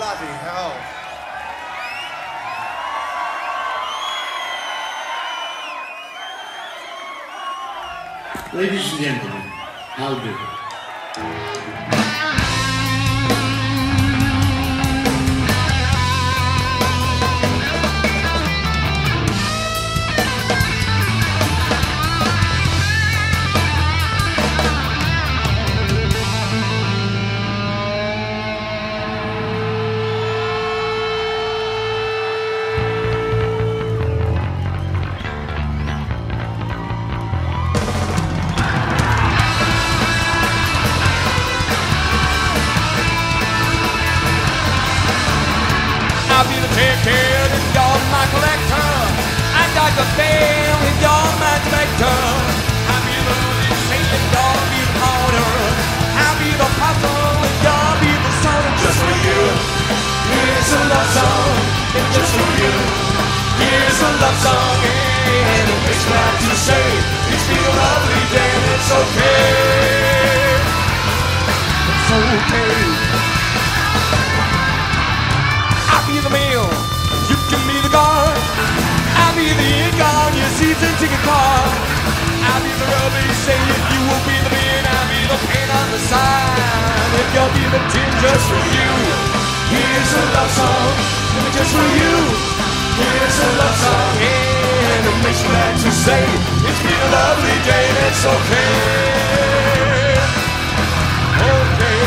Bloody hell. Ladies and gentlemen, how do? I'll be the ticket and you're my collector. I got the band and you're my director. I'll be the saint and you'll be the order. I'll be the apostle and you'll be the son. Just for you, here's a love song. And just for you, here's a love song. And it makes me have to say, it's been a lovely day and it's okay. It's okay. I'll be the meal, you can be the guard. I'll be the ink on your season ticket card. I'll be the rubber you say it, you will be the bean. I'll be the paint on the sign, if you'll be the tin just for you. Here's a love song, just for you. Here's a love song, and it makes me glad to say it's been a lovely day and it's okay. Okay.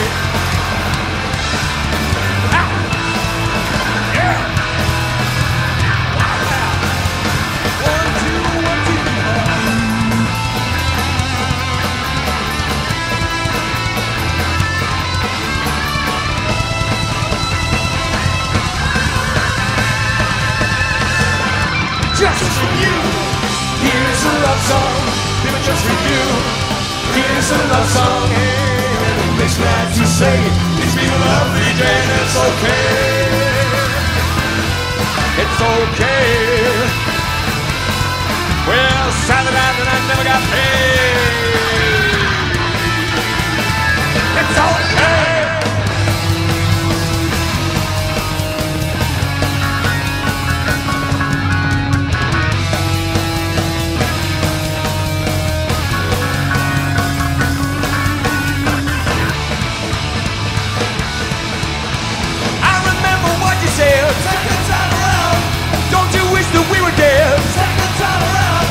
Just for you, here's a love song, baby, just for you. Here's a love song, and it makes me glad to say it's been a lovely day and it's okay. It's okay. Well, Saturday night and I never got paid. It's okay. Second time around, don't you wish that we were dead? Second time around,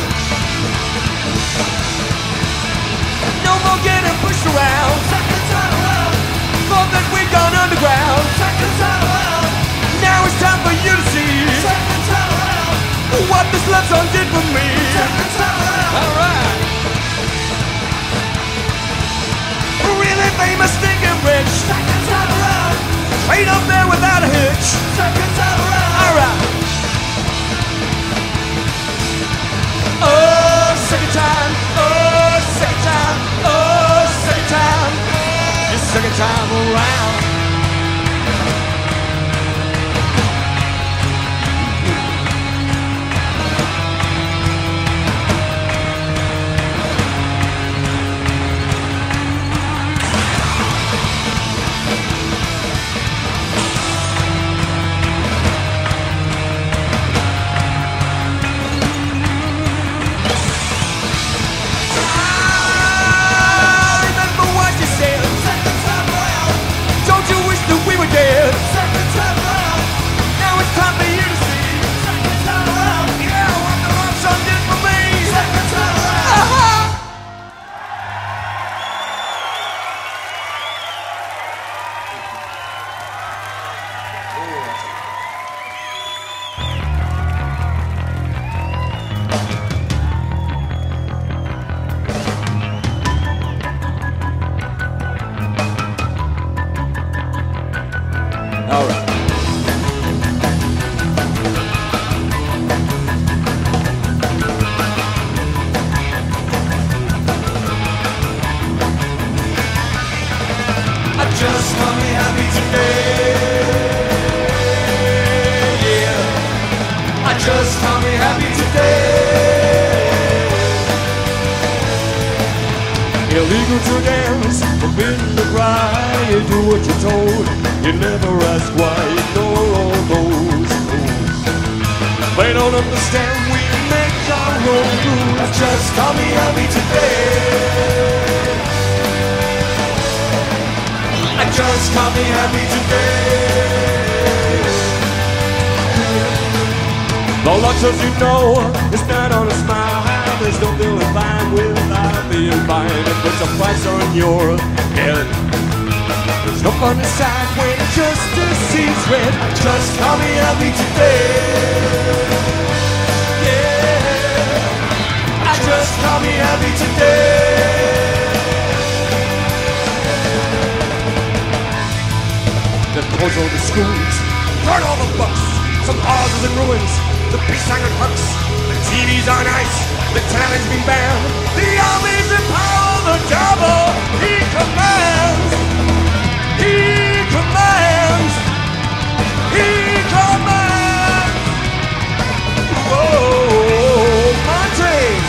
no more getting pushed around. Second time around, thought that we'd gone underground. Second time around, now it's time for you to see. Second time around, what this love song did for me. Second time around, alright. Really famous, thinking rich. Second time around, straight up there without a hitch. Second time around. Alright. Oh, second time. Oh, second time. Oh, second time. Your second time around. Just call me happy today. Illegal to dance, forbidden to cry. You do what you're told, you never ask why. Ignore all those rules. They don't understand we make our own rules. Just call me happy today. Just call me happy today. The Lord says you know it's not on a smile. There's no feeling fine without being fine. It puts a price on your head. There's no fun inside when justice sees red. Just call me happy today. Yeah, I just call me happy today. Then close all the schools, burn all the books, some houses in ruins, the peace sign hooks, the TV's on ice, the talent's been banned, the army's in power, the devil, he commands, he commands, he commands. Whoa, my train.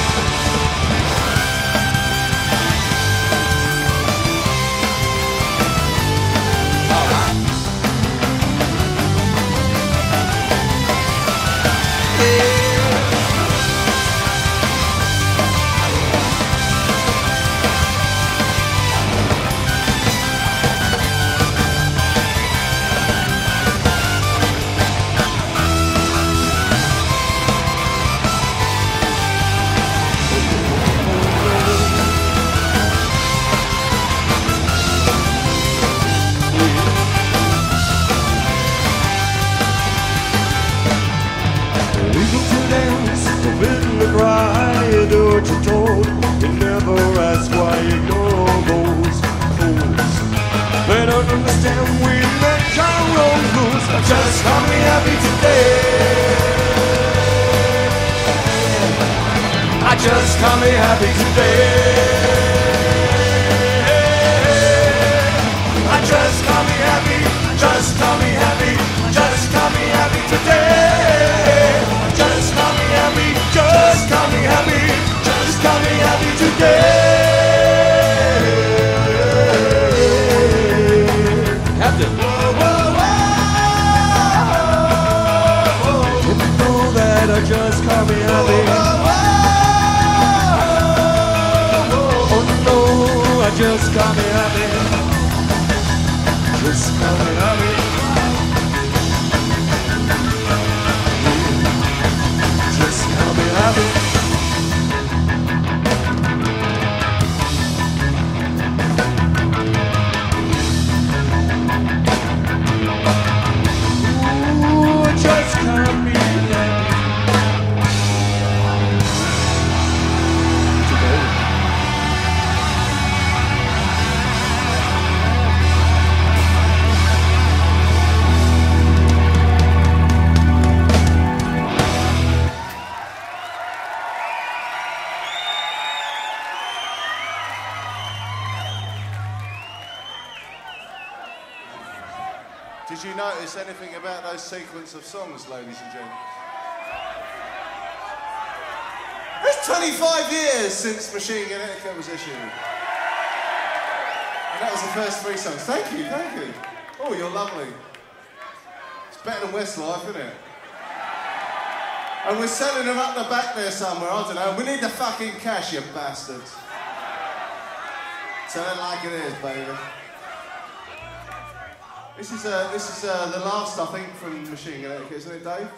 Just call me happy today. I just call me happy today. I just call me happy. Just call me happy. Just call me happy today. Just call me happy. Just call me happy. Just call me happy today. Captain. Just call me happy. Oh no, just call me happy. Just call me happy. Just call me happy. Ooh, just call me happy. Did you notice anything about those sequence of songs, ladies and gentlemen? It's 25 years since Machine Gun Etiquette was issued. And that was the first 3 songs. Thank you, thank you. Oh, you're lovely. It's better than Westlife, isn't it? And we're selling them up the back there somewhere, I don't know. We need the fucking cash, you bastards. Tell it like it is, baby. This is the last, I think, from Machine Gun Etiquette, isn't it, Dave?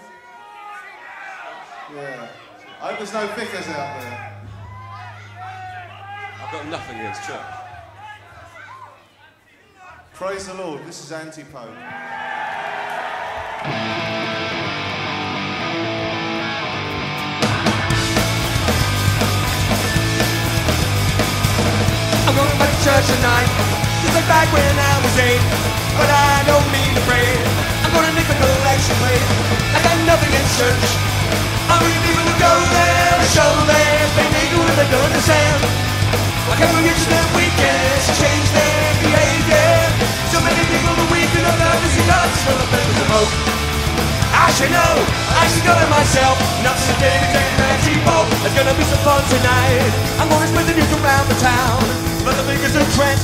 Yeah. I hope there's no Vickers out there. I've got nothing against Chuck. Praise the Lord. This is Anti-Pope. I'm going back to church tonight, just like back when I was 8. But I don't mean to pray. I'm gonna nick a collection plate. I got nothing in church. I mean people who go there and shovel there, they nigger with a gun in his hand. Why can't we reach them weekends to change their behavior? So many people are weeping about this God's full of members of hope. I should know, I should go it myself. Not so David and Anti-Pope. There's gonna be some fun tonight. I'm gonna spread the news around the town.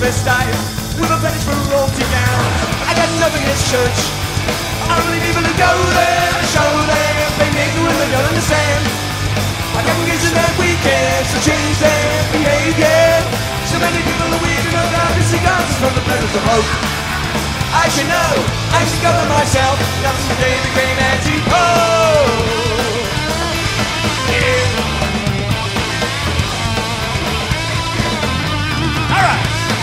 best diet with a fetish for royalty gowns. I got nothing against church, only people who go there to show them they make the women don't understand. My congregation that weekend to change their behavior. So many people are weak and don't have the cigars from the presence of hope. I should know, I should govern myself, not from the day I became anti-pope. Yeah. All right.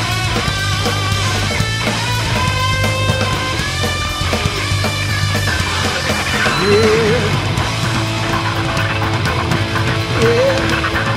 Yeah. Yeah.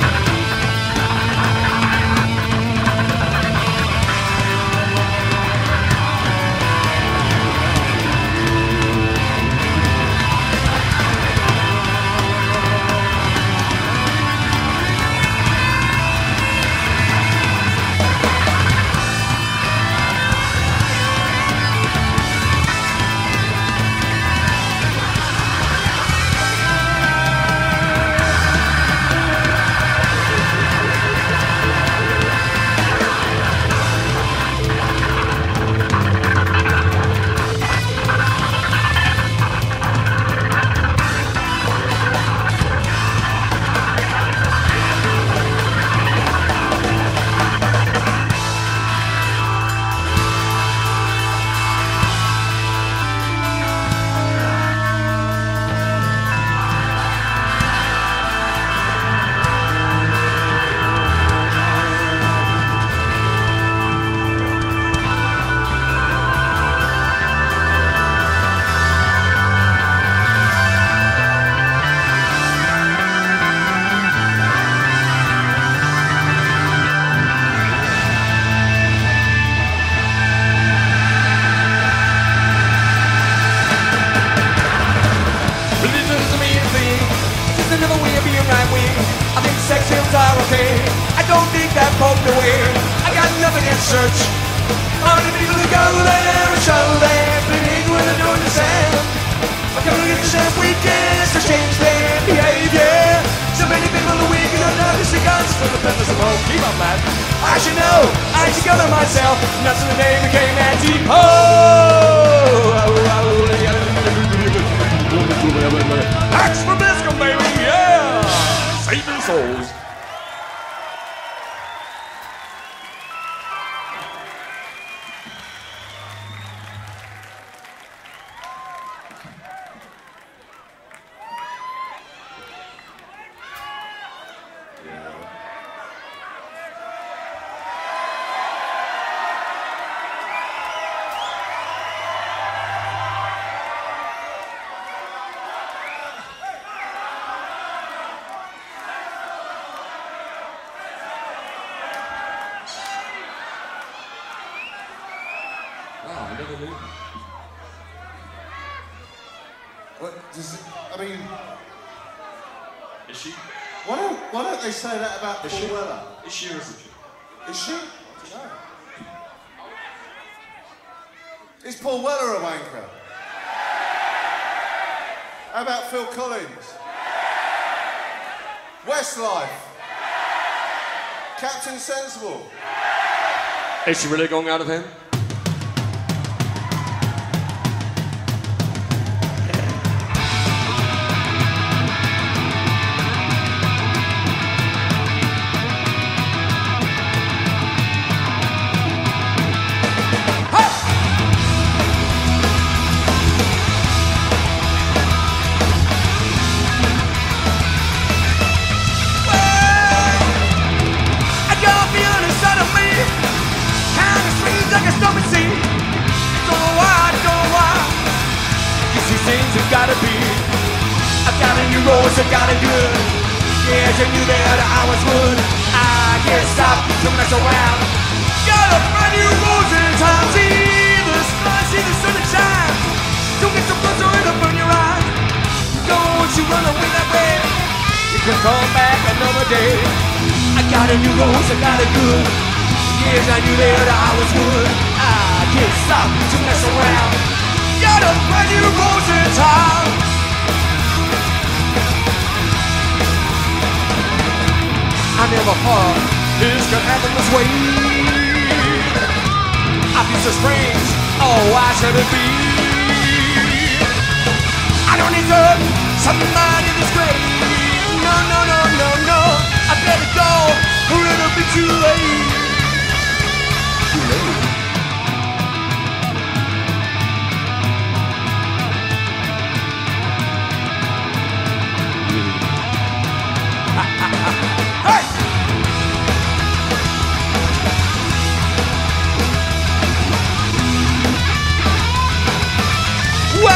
Church. Only people who go there and show their belief when they don't understand. My congregation have weekends to change their behavior. So many people are weak and don't know the cigars for the purpose of home. Keep up, man. I should know, I should govern myself. Not till the day became anti-pope. Axe for Biscuit, baby, yeah! Saving souls. What does it, I mean, is she? Why don't they say that about Paul Weller? Is she or isn't she? Is she? No. Is Paul Weller a wanker? How about Phil Collins? Westlife? Captain Sensible? Is she really going out of him? Gotta be, I've got a new rose, I got it good. Yes, I knew that I was good. I can't stop to mess around. Got a brand new rose in town. See the sky, see the sun and shine. Don't get so close or it'll burn your eyes. Don't you run away that way. You can come back another day. I got a new rose, I got it good. Yes, I knew that I was good. I can't stop to mess around. Got a brand new rose in town. I never thought this could happen this way. I feel so strange. Oh, why should it be? I don't deserve somebody this great. No, no, no, no, no. I better go or it'll be too late. Too late. Hey! Well,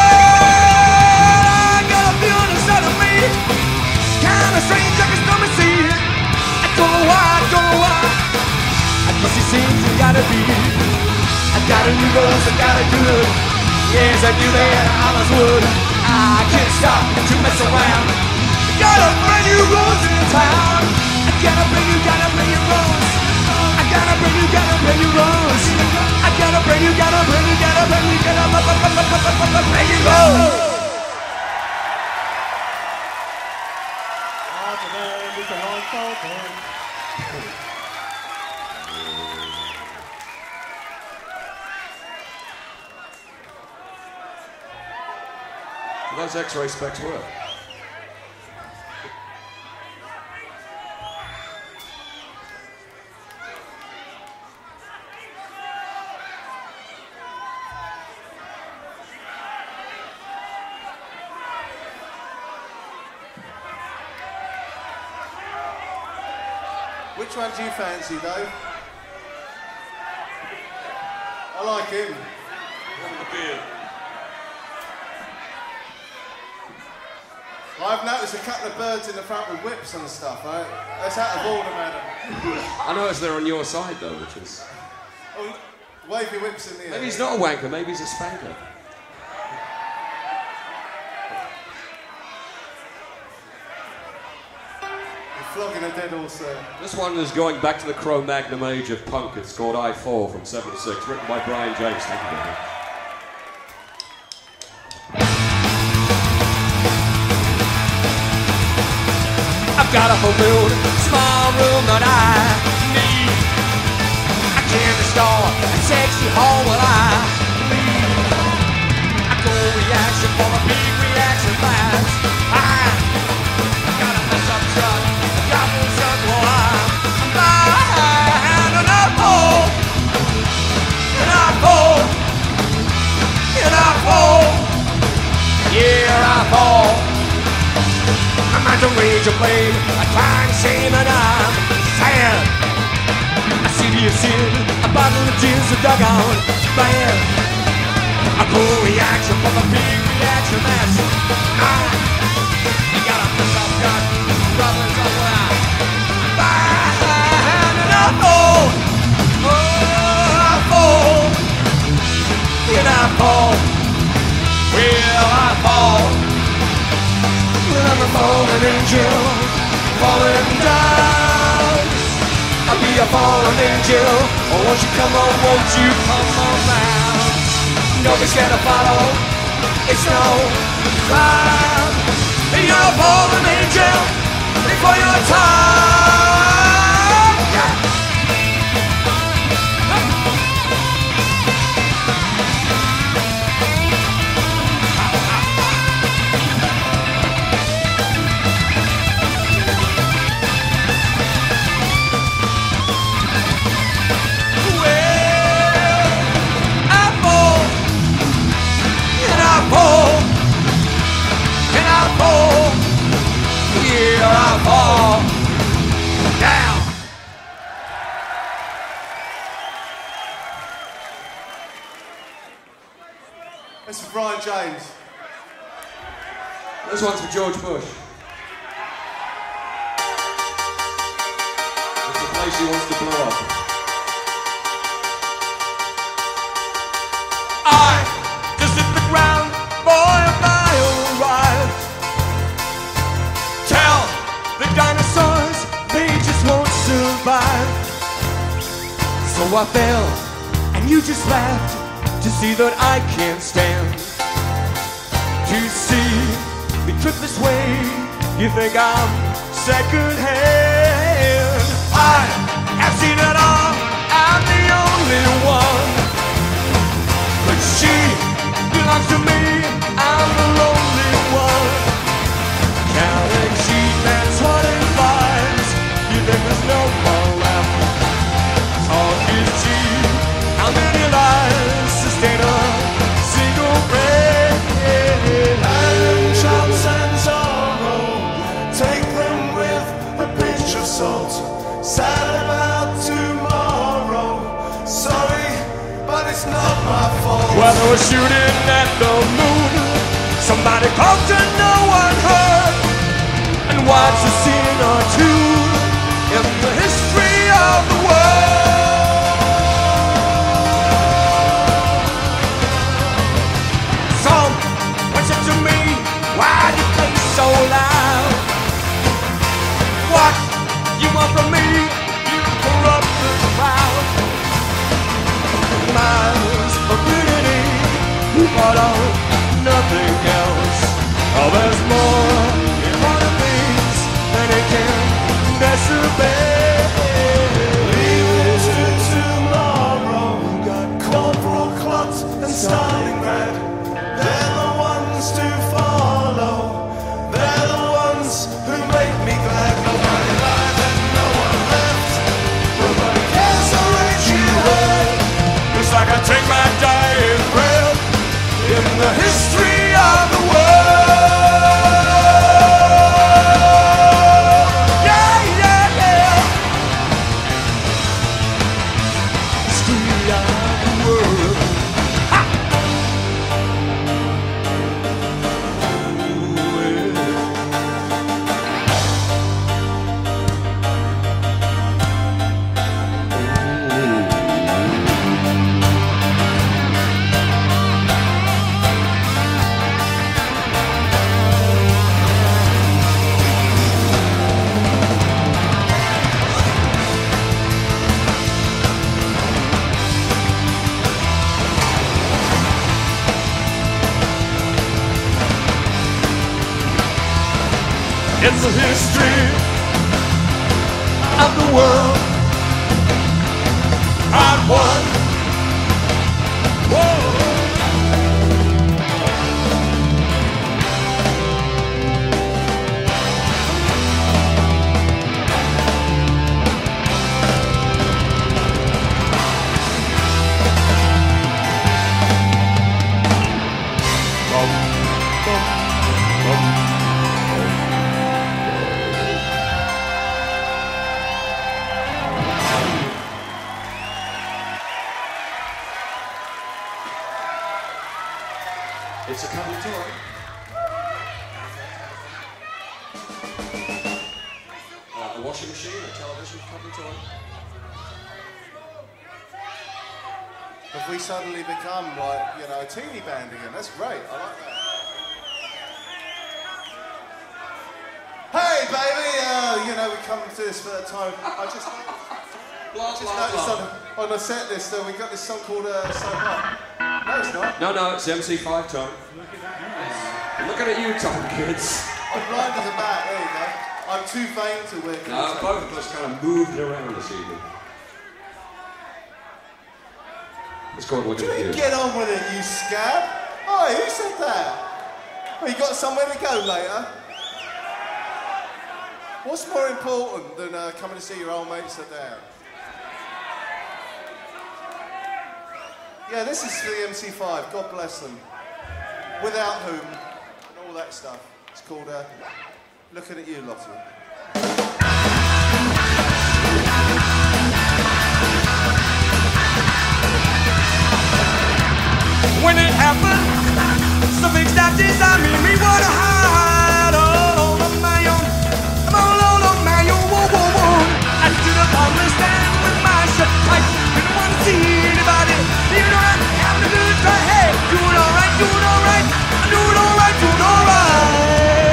I got a feeling inside of me, kinda strange, I can still see it. I don't know why. I guess it seems it gotta be. I got a new rose, I got a good. Yes, I knew that I always would. I can't stop to mess around. Got a brand new rose in town. I gotta bring you rose. I gotta bring you rose. I gotta bring you rose. Those X-ray specs work. Which one do you fancy, Dave? I like him. I've noticed a couple of birds in the front with whips and stuff, right? That's out of order, madam. I noticed they're on your side though, which is... Oh, wave your whips in the air. Maybe he's not a wanker, maybe he's a spanker. You're flogging a dead horse there. This one is going back to the Cro-Magnon age of punk. It's called I-4 from '76, written by Brian James. Thank you very much. I've got a balloon, small room that I need. I can't restore a sexy home while I leave. I go reaction for a big reaction fast. I got a mess up truck, a goblin truck while I'm behind. And I fall, and I fall, and I fall. Yeah, I fall. I'm at the rage of blame, I find shame and I'm sad. I see the sin, a bottle of gins, a dugout, bad. A cool reaction from a big reaction, that's you gotta miss up, got brothers on the line. Behind and I fall, oh, I fall, and I fall, well, I fall. I'm a fallen angel, falling down. I'll be a fallen angel. Oh, won't you come on, won't you come on round? Don't be scared to follow, it's no cloud. You're a fallen angel before your time. Yeah. This is Brian James. This one's for George Bush. It's the place he wants to blow up. I just hit the ground, boy, a mile ride. Tell the dinosaurs they just won't survive. So I fell, and you just laughed to see that I can't stand to see me trip this way. You think I'm second hand? I have seen it all, I'm the only one. were shooting at the moon. Somebody called and no one heard. And watch a scene or two in the history of the world. Someone said to me, why do you play so loud? What you want from me, you corrupted crowd. Miles of unity, but oh, nothing else. Oh, there's more important things than it can necessarily. Leaving to tomorrow, got corporal clots and Stalingrad. They're the ones to follow. They're the ones who make me glad. Nobody lied and no one left. Nobody cares how rich you were. It's like I take my dying breath in the history of the world. Yeah, yeah, yeah. History of the world. Ha! Ooh, yeah. It's the history of the world. Part one. Whoa. It's a cover toy. A washing machine, a television cover toy. Have we suddenly become like, you know, a teeny band again? That's great. I like that. Hey, baby! You know, we come to this third time. I just noticed on the set list, we got this song called So Hot. No, it's not. No, it's MC5 time. Looking at you, Tom, kids. I'm blind as a bat. There you go. I'm too vain to wear No, both of us kind of moved around this evening. It's called Looking at You. Get on with it, you scab. Oh, who said that? Well, you got somewhere to go later. What's more important than coming to see your old mates at there? Yeah, this is for the MC5. God bless them. Without whom, and all that stuff. It's called Looking at You, Lottie. When it happened, something stopped inside me. Me wanna hide all on my own. I'm all on my own. Whoa, whoa, whoa. I stood up on the stand with my shut tight. Didn't want to see anybody. Even though I'm having a good time. Hey, doing alright, doing alright. Doing alright, doing alright.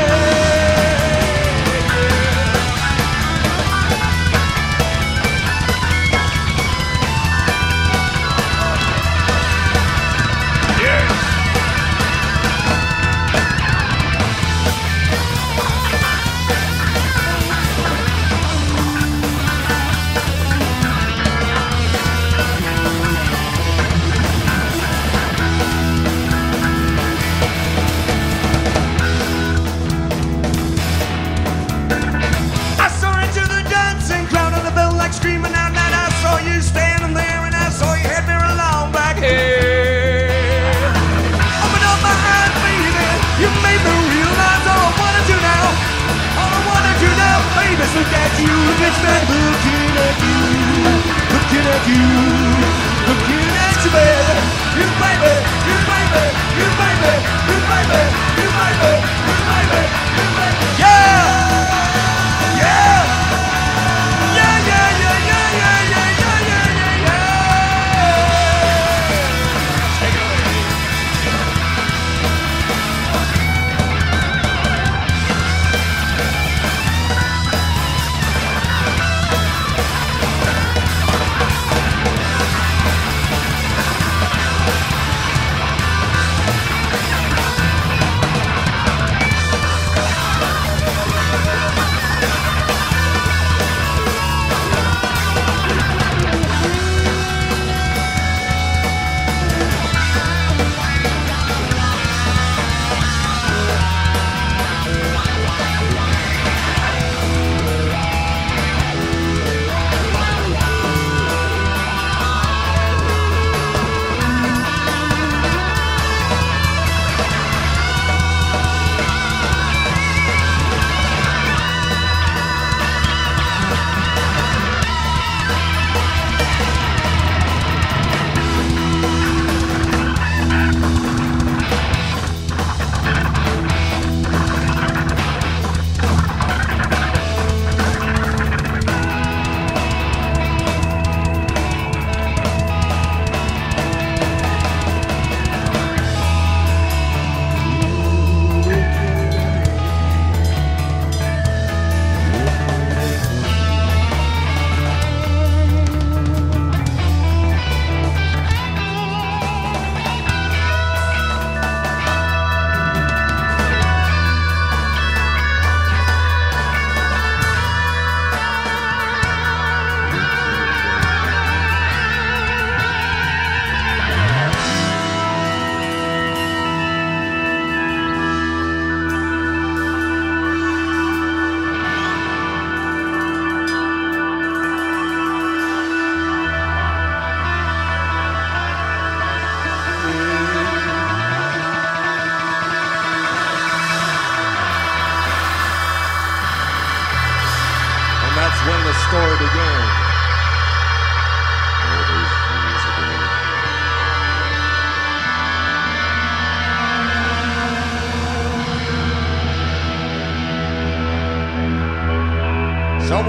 Screaming out loud, I saw you standing there, and I saw you had me a long black hair. Open up my eyes, baby, you made me realize all I wanna do now. All I wanna do now, baby, is look at you, it's been looking at you, looking at you, looking at you, baby. You baby, you baby.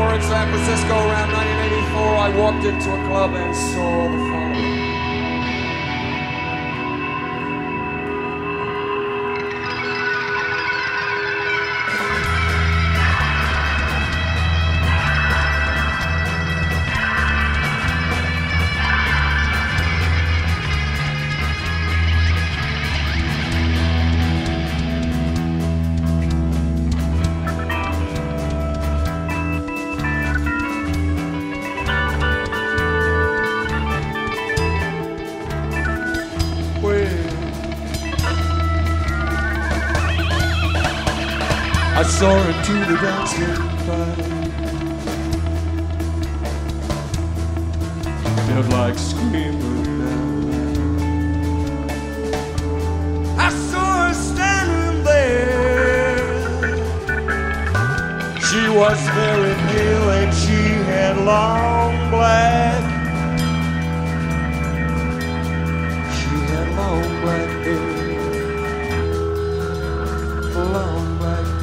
summer in San Francisco around 1984, I walked into a club and saw the following. I saw her to the dancing crowd. Felt like screaming now. I saw her standing there. She was very pale and she had long black. She had long black hair. Long black hair.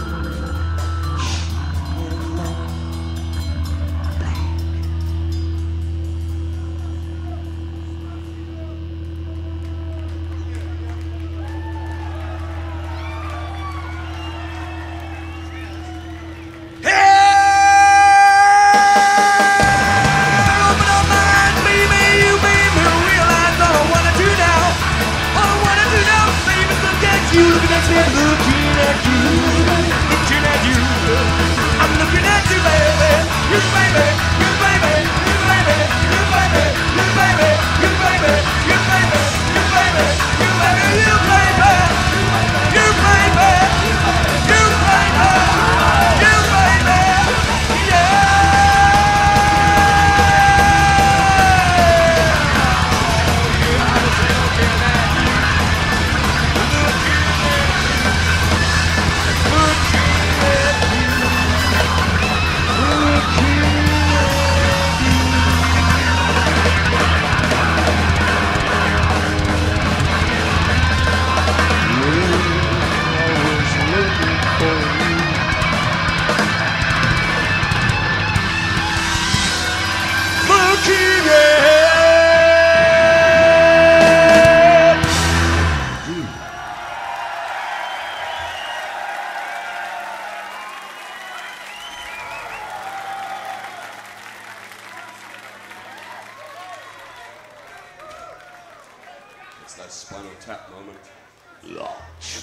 It's that Spinal Tap moment. Launch.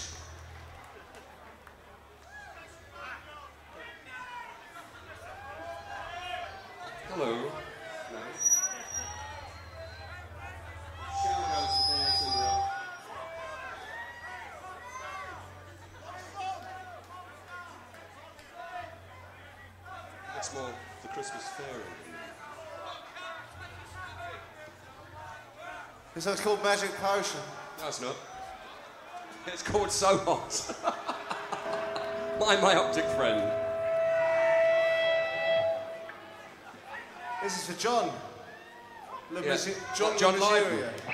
Hello. No. Shout out to Paul Cinderella. It's more the Christmas fairy. This one's called Magic Potion. No, it's not. It's called So Hot. My optic friend. This is for John. Yeah. John Lively. Lively.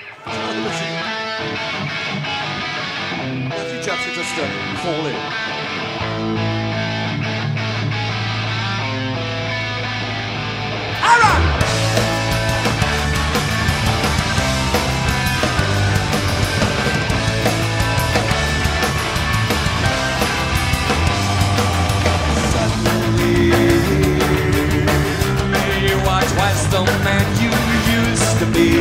A few chaps who just fall in. The man you used to be.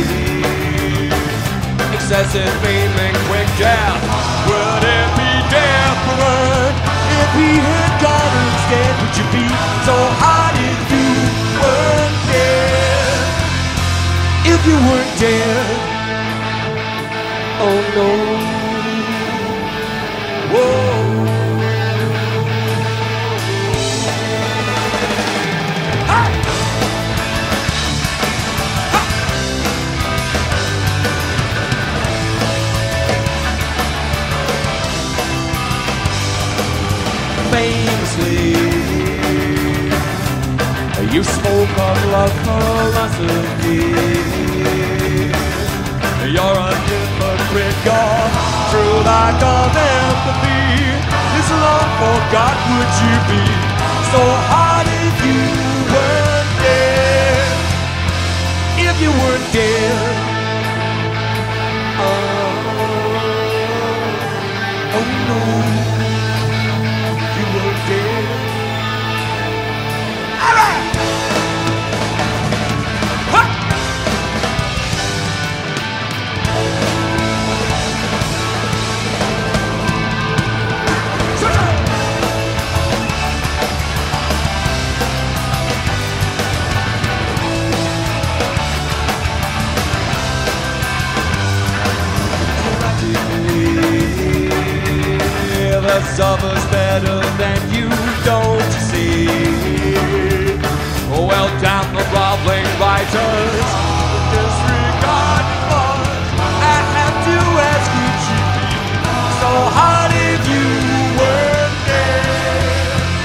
Excessive fame and quick death. Would it be different if he had gone instead? Would you be so hot if you weren't dead? If you weren't dead. Oh no. Whoa. Famously, you spoke of love philosophy. You're a hypocrite, you're true like of empathy. This long forgot would you be so hard if you you weren't dead. Oh no, you weren't dead. All right. Ha! The summer's better than you, don't you see? Well, damn the groveling writers, disregard us. I have to ask you cheaply, so hard if you weren't there.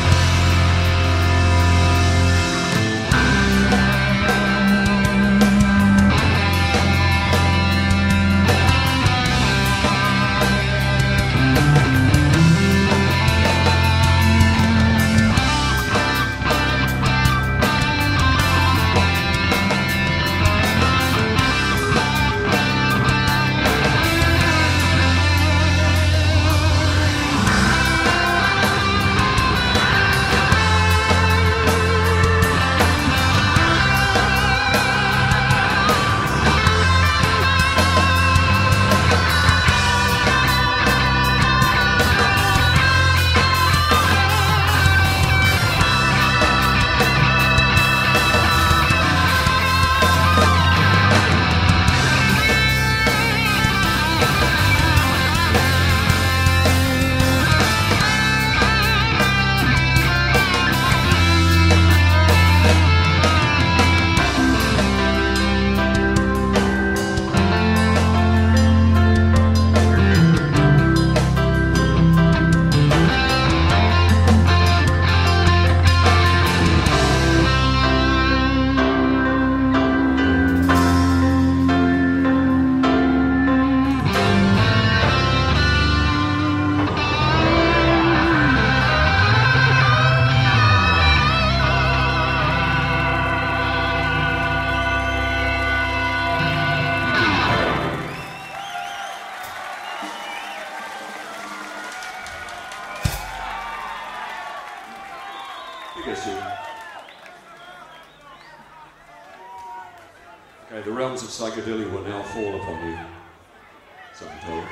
Okay, the realms of psychedelia will now fall upon you. So I'm told.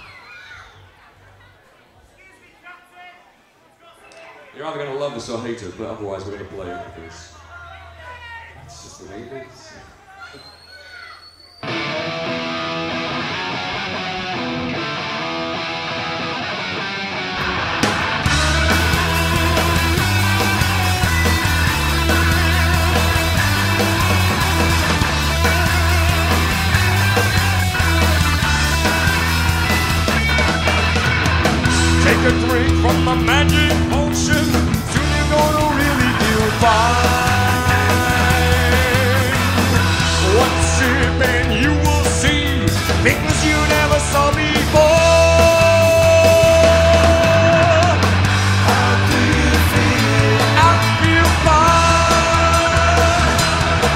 You're either going to love this or hate it, but otherwise we're going to play it because it's just the way it is. Take a drink from my magic potion, soon you're gonna really feel fine. One sip and you will see things you never saw before. How do you feel? I feel fine.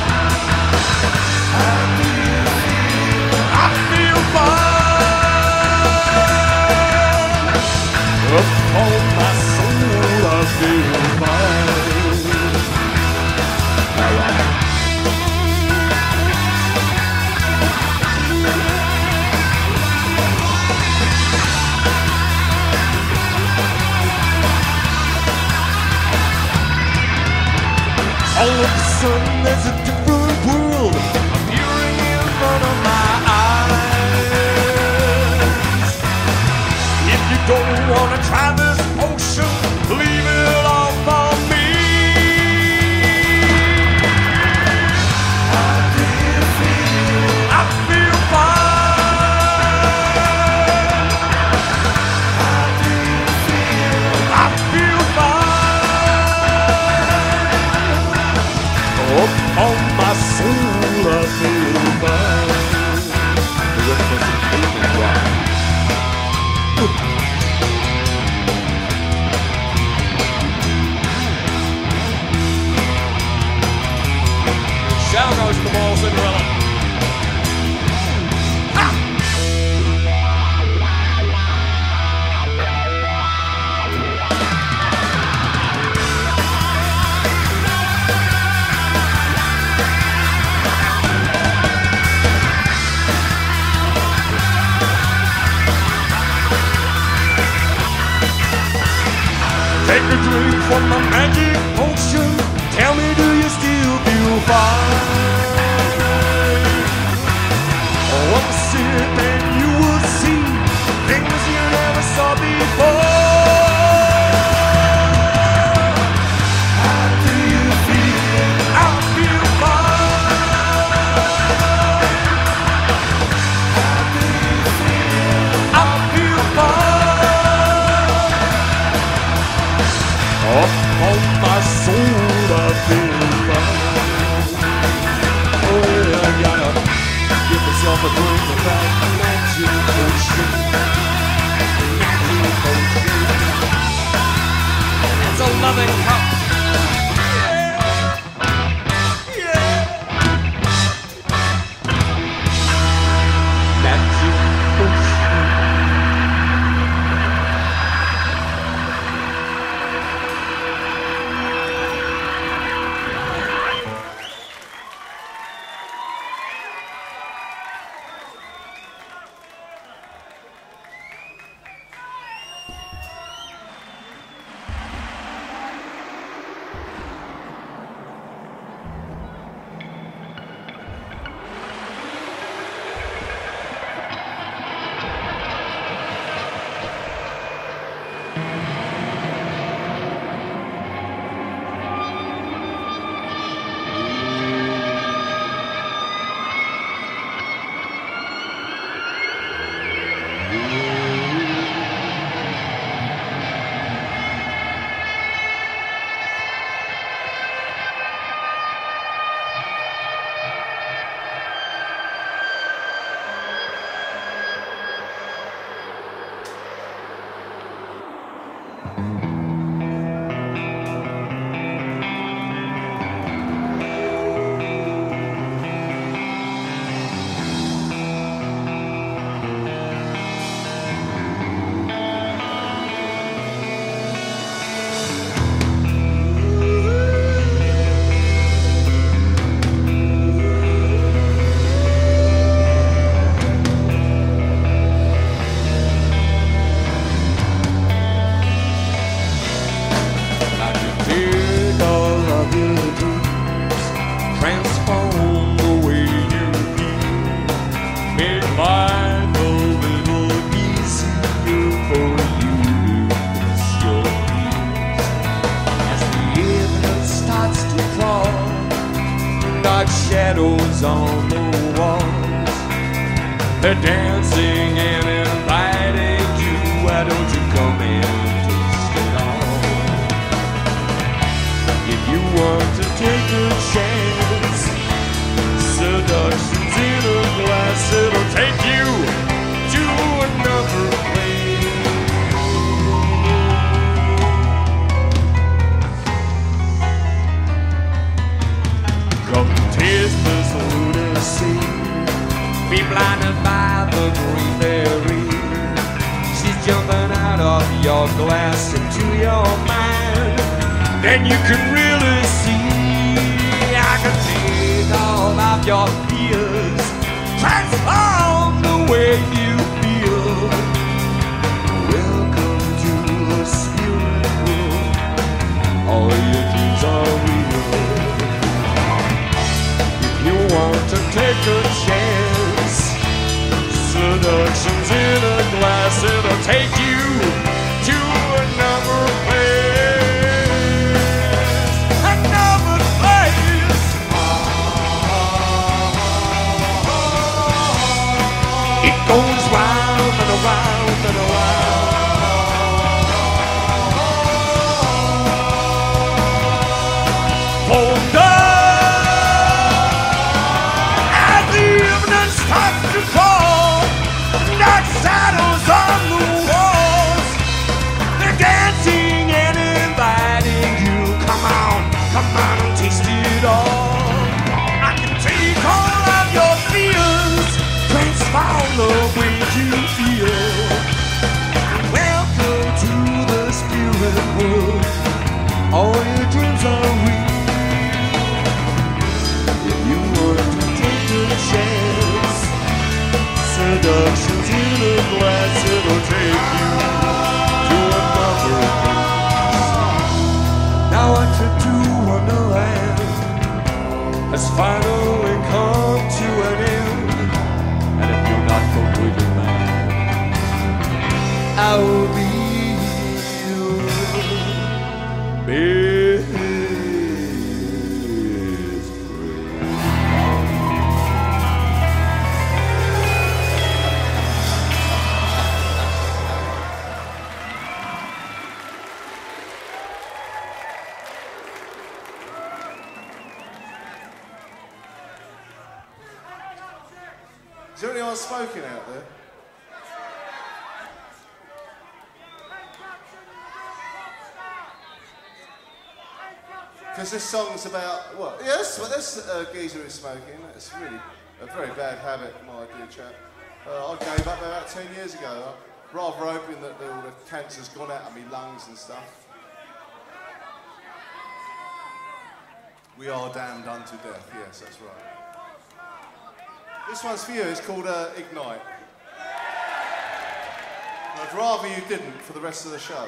How do you feel? I feel fine. Upon my soul, I feel fine. All right. All of a sudden, there's a different world appearing in front of my eyes. If you don't wanna try this potion, leave it all for me. How do you feel? I feel fine. How do you feel? I feel fine. Upon my soul, I feel fine. Shout out to the ball, Cinderella. for my magic potion. Tell me, do you still feel fine? Oh, I'm sick and you will see things you never saw before. How do you feel? I feel fine. How do you feel? I feel fine. Up on my soul, I feel fine. Oh yeah, I gotta give myself a drink of that magic potion. Magic potion. It's a loving cup. Yeah, yeah. Magic potion. Transform the way you feel. Make life a little easier for you to face your fears. As the evening starts to fall, dark shadows on the walls, they're dancing and inviting you. Why don't you come and taste it all? If you want to take a chance, seduction's in a glass, it'll take you to another place. Come taste this lunacy, be blinded by the green berry. She's jumping out of your glass into your mind. Then you can really see I can take all of your fears, transform the way you feel. Welcome to the spirit world. All your dreams are real. If you want to take a chance, seduction's in a glass, it'll take you to another place. Goes round and around and around. Hold on as the evening starts to fall. Dark shadows on the walls, they're dancing and inviting you. Come on and taste it all. I can take all of your fears, transform the way you feel. Welcome to the spirit world. All your dreams are real. If you want to take a chance, seduction's in a glass, it'll take you to another place. Is there anyone smoking out there? Because this song's about, what? Yes, well, this geezer is smoking. It's really a very bad habit, my dear chap. I gave up about 10 years ago, rather hoping that all the cancer's gone out of me lungs and stuff. We are damned unto death, yes, that's right. This one's for you, it's called Ignite. I'd rather you didn't for the rest of the show.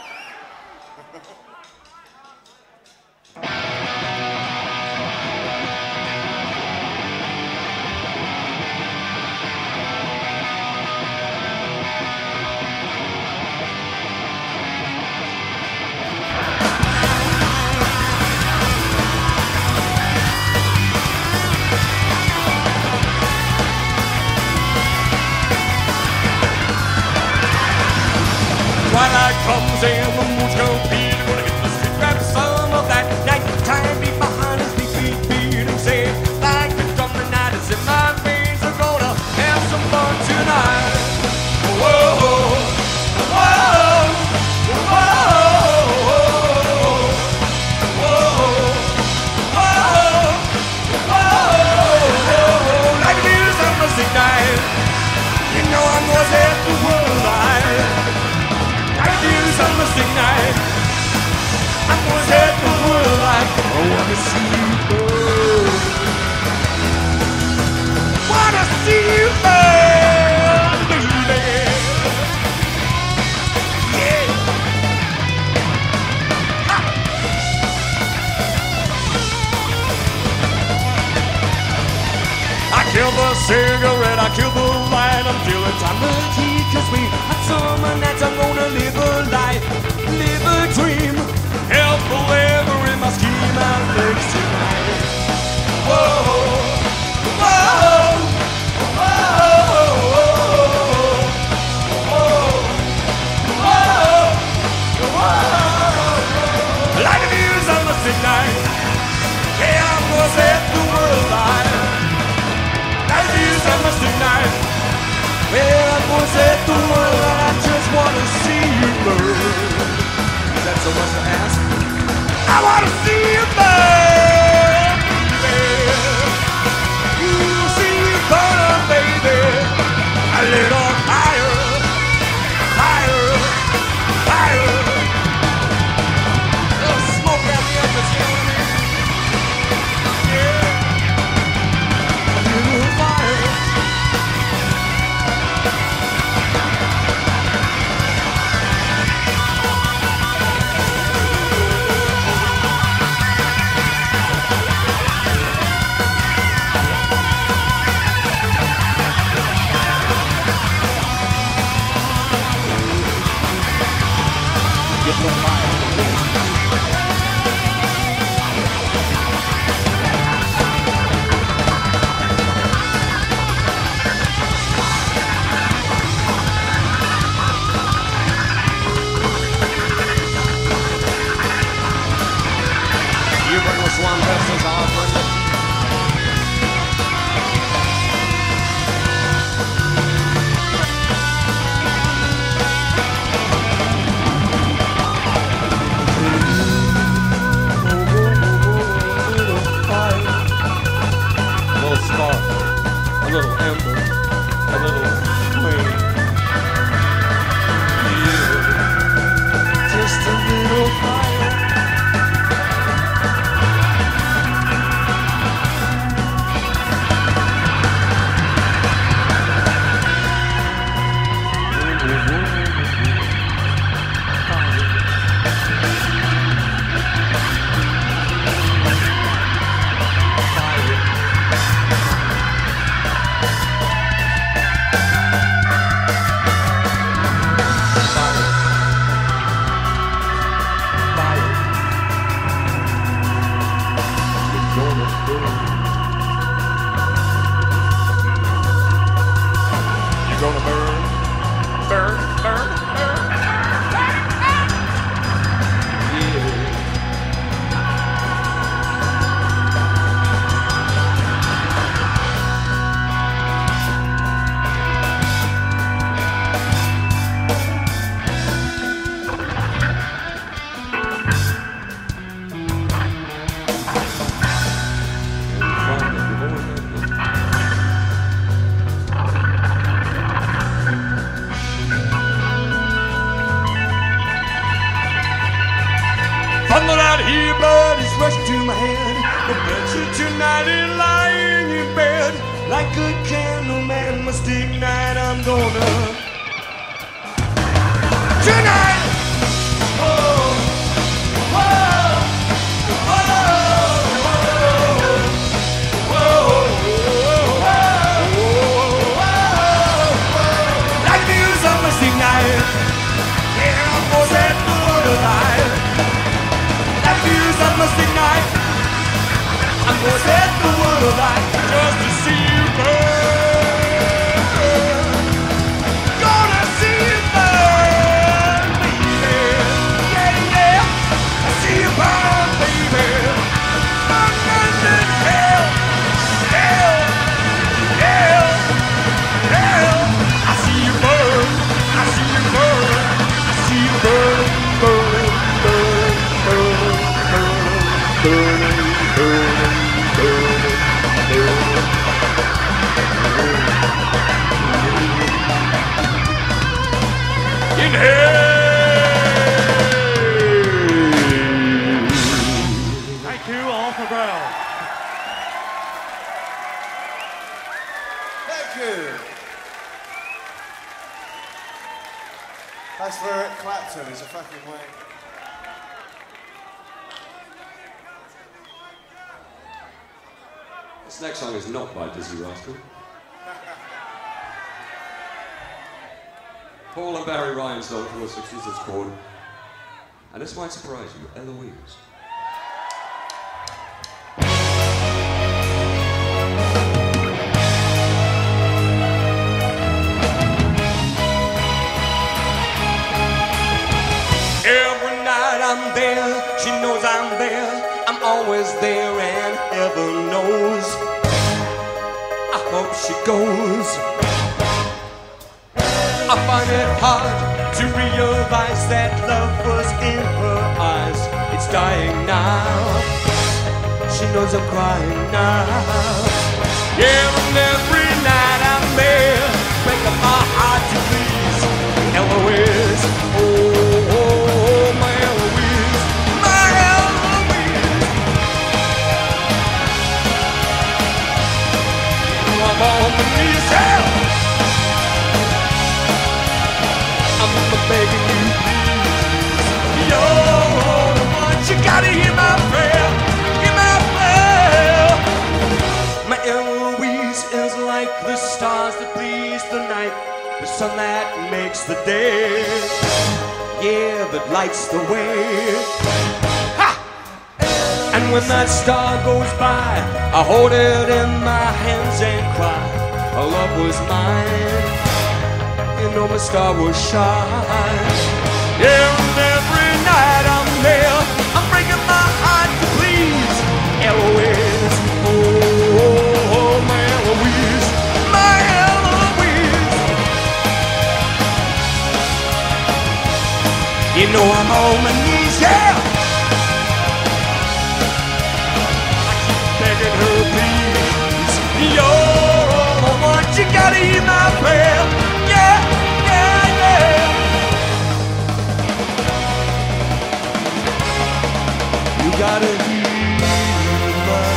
Twilight comes and the moon's gonna be gonna get the street, grab some of that nighttime beat behind us, beat and say like the drum the night is in my veins. We're gonna have some fun tonight. Whoa, whoa, whoa, whoa. Like it is on Monday night, you know I'm gonna set the world alight. Sunday night, I'm gonna set the world like I wanna see you burn. Wanna see you burn, baby. Yeah. Ha. I killed the cigarette, I killed the light, I'm killing time to heat, 'cause we had summer nights. I'm gonna live a life, live a dream, help forever in my scheme out next tonight. Whoa, whoa, whoa, whoa, whoa. Like the views on the sick night, yeah, I'm gonna set the world alight. Like the views on the sick night, well, I'm gonna set the world alight. I just wanna see you burn. Is that so much to ask? I wanna see you burn, baby. You see you burn, baby. A little higher, higher, higher. Little smoke out the atmosphere. Yeah. A little fire. mighty lying in bed like a candleman must ignite. I'm gonna tonight. Whoa, whoa, whoa. Like the news I must ignite. Yeah, I'm gonna set the world alight. Like the news I must ignite. I'm gonna set the world alight just to see you burn. Gonna see you burn, baby. Yeah, yeah. I see you burn, baby. Burn under hell, hell, hell, hell. I see you burn. I see you burn. I see you burn, burn, burn, burn, burn, burn, burn. In Thank you, all for Brown. Thank you. That's for Eric Clapton. It's a fucking way. This next song is not by Dizzy Rascal. Paul and Barry Ryan song from the 60s, it's called, and this might surprise you, Eloise. every night I'm there, she knows I'm there. I'm always there and heaven knows I hope she goes. I find it hard to realize that love was in her eyes. It's dying now. She knows I'm crying now. Yeah, and every night I'm there, breaking my heart to please Eloise. Oh, oh, my Eloise, my Eloise. I'm on my knees, hell. I'm begging you, please. You're the one. You gotta hear my prayer. Hear my prayer. My Eloise is like the stars that please the night, the sun that makes the day. Yeah, that lights the way. Ha! And when that star goes by, I hold it in my hands and cry. Her love was mine. You know my star will shine. Yeah, and every night I'm there, I'm breaking my heart to please Eloise. Oh, oh, oh, my Eloise, my Eloise. You know I'm on my knees, yeah. I keep begging her, please. You're all I want. You gotta hear my prayer. You gotta hear my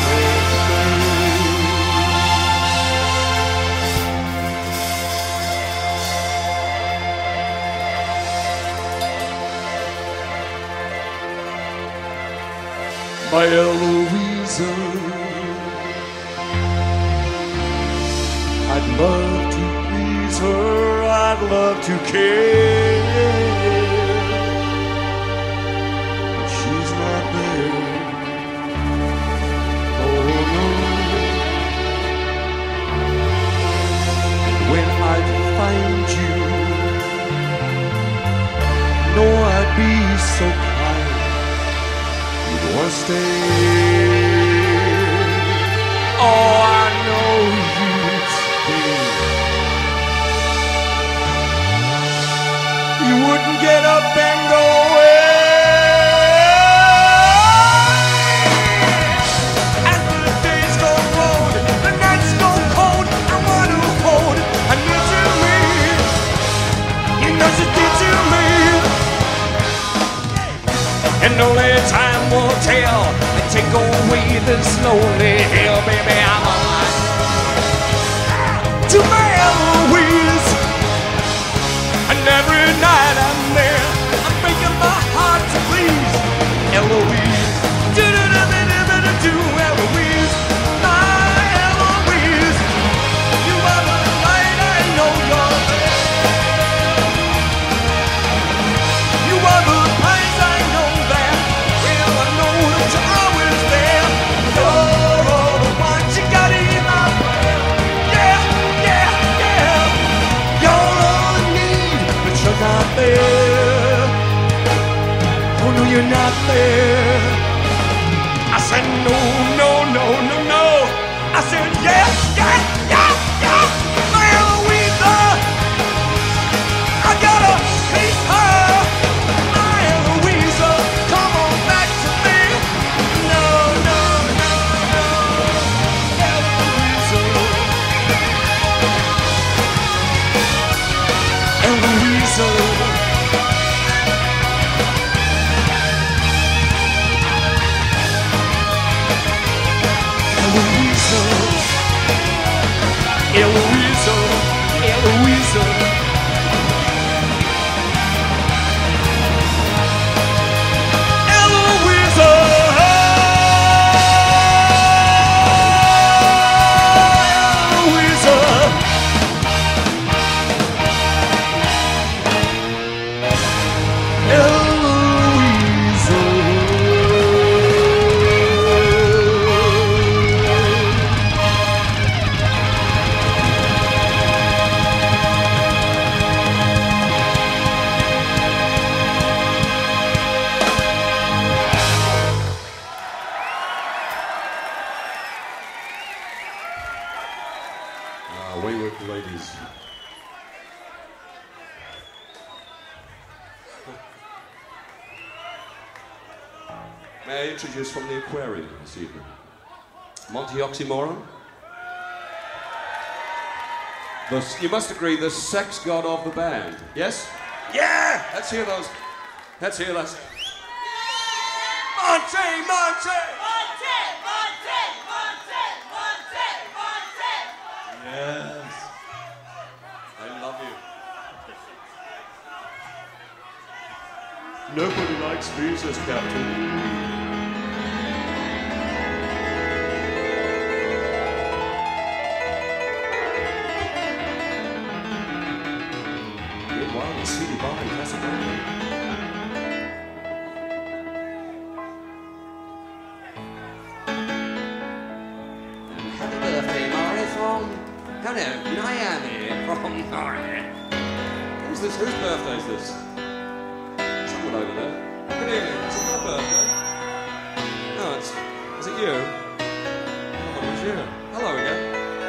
prayer. My Eloise, I'd love to please her, I'd love to care. She's not there. Oh no. When I'd find you, know I'd be so kind. You'd want to stay. Oh, I know you'd stay. You wouldn't get up and go away. As the days go cold, the nights go cold, I want to hold a near to me. You know you did to me. And only time will tell. I take go away this lonely hell, baby, I'm alive. To my Eloise, and every night I'm there, I'm breaking my heart to please Eloise. Do Eloise, my Eloise, you are the light, I know you're there. You are the place, I know that. Well, I know that you're always there. You're all the ones you got in my prayer. Yeah, yeah, yeah. You're all I need, but you're not there. Oh no, you're not there. I said no, no, no, no, no. I said yes, yes, yes, yes. My Eloisa, I gotta please her. My Eloisa, come on back to me. No, no, no, no. Eloisa, Eloisa. Eloisa, Eloisa. Eloisa, Wayward ladies. May I introduce from the aquarium this evening? Monty Oxymoron. You must agree, the sex god of the band. Yes? Yeah! Let's hear those. Let's hear those. Monty, Monty! Yes. I love you. Nobody likes me, says Captain. Meanwhile, the city behind Casablanca. Happy birthday, Maury, from... Hello, Miami from Maury. Who's this? Whose birthday is this? Someone over there. Good evening. Is it your birthday? No, it's... Is it you? Oh, it's you. Hello again.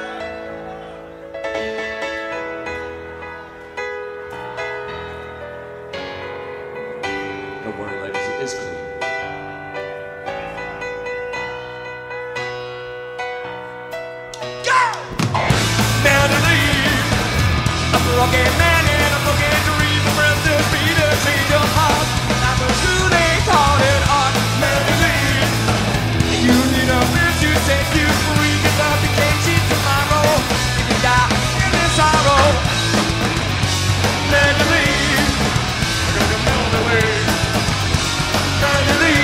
Don't worry, ladies, it is clean. Broken man in a broken dream, a breath to beat a change of heart. That's what true they call it art. Melody, you need a man to set you free, 'cause love became cheap tomorrow. If you die in this sorrow, Melody, I'm gonna melt away. Melody,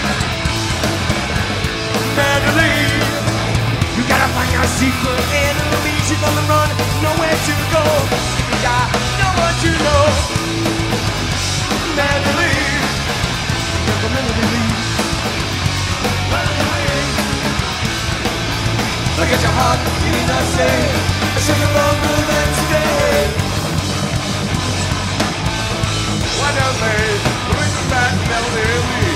Melody, you gotta find your secret enemy. She's on the run, nowhere to go. I know what you know. Melody, look at your heart, you need not say I should have longer than today. Why don't they bring back Melody?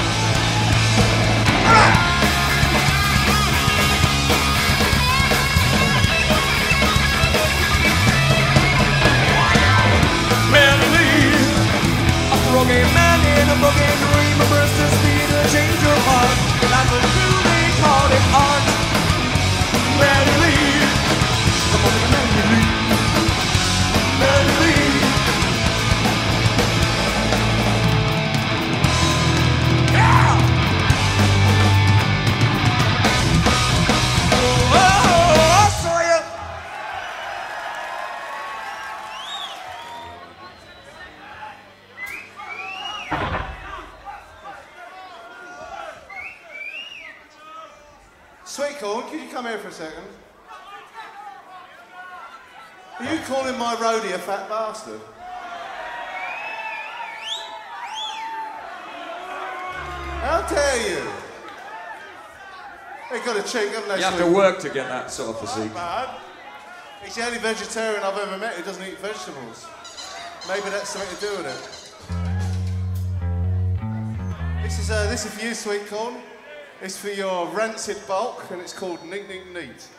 Broken man in a broken dream, a burst of speed, a change of heart. That's what they called it art. Melody, Sweet corn, can you come here for a second? Are you calling my roadie a fat bastard? How dare you? They got a cheek, haven't they? You have to work to get that sort of physique. Bad. He's the only vegetarian I've ever met who doesn't eat vegetables. Maybe that's something to do with it. This is for you, Sweet corn. It's for your rancid bulk, and it's called Neat Neat Neat.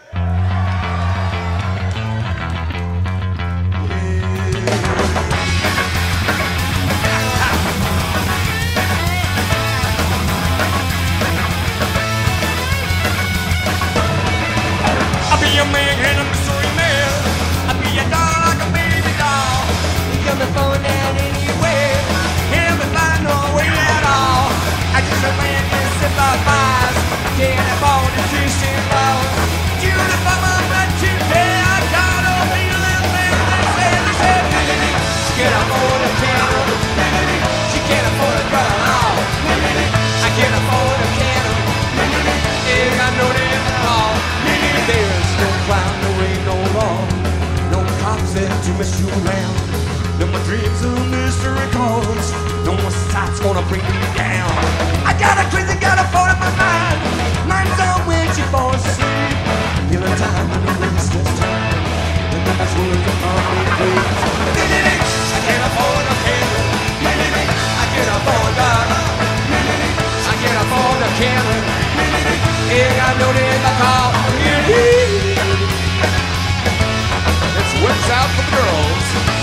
I'll be your man and a mystery man. I'll be your doll like a baby doll. You got me falling down anywhere. Can't find no way at all. I just a man can sympathize. Can't afford to twist and blow. Beautiful mom, but today I got a feeling that they said, she can't afford a piano. She can't afford a girl. I can't afford a piano. Ain't got no name at all. There's no clown, no rain, no law. No cops there to mess you around. No more dreams of mystery calls. No more sights gonna bring me down. I got a crazy, got a thought in my mind. Mind's on when she falls asleep. Feel the time when you waste this time. And that's when you come on me, please. I can't afford a candle. I can't afford a I can't afford a candle. Ain't got no name to call. It's whips out for girls.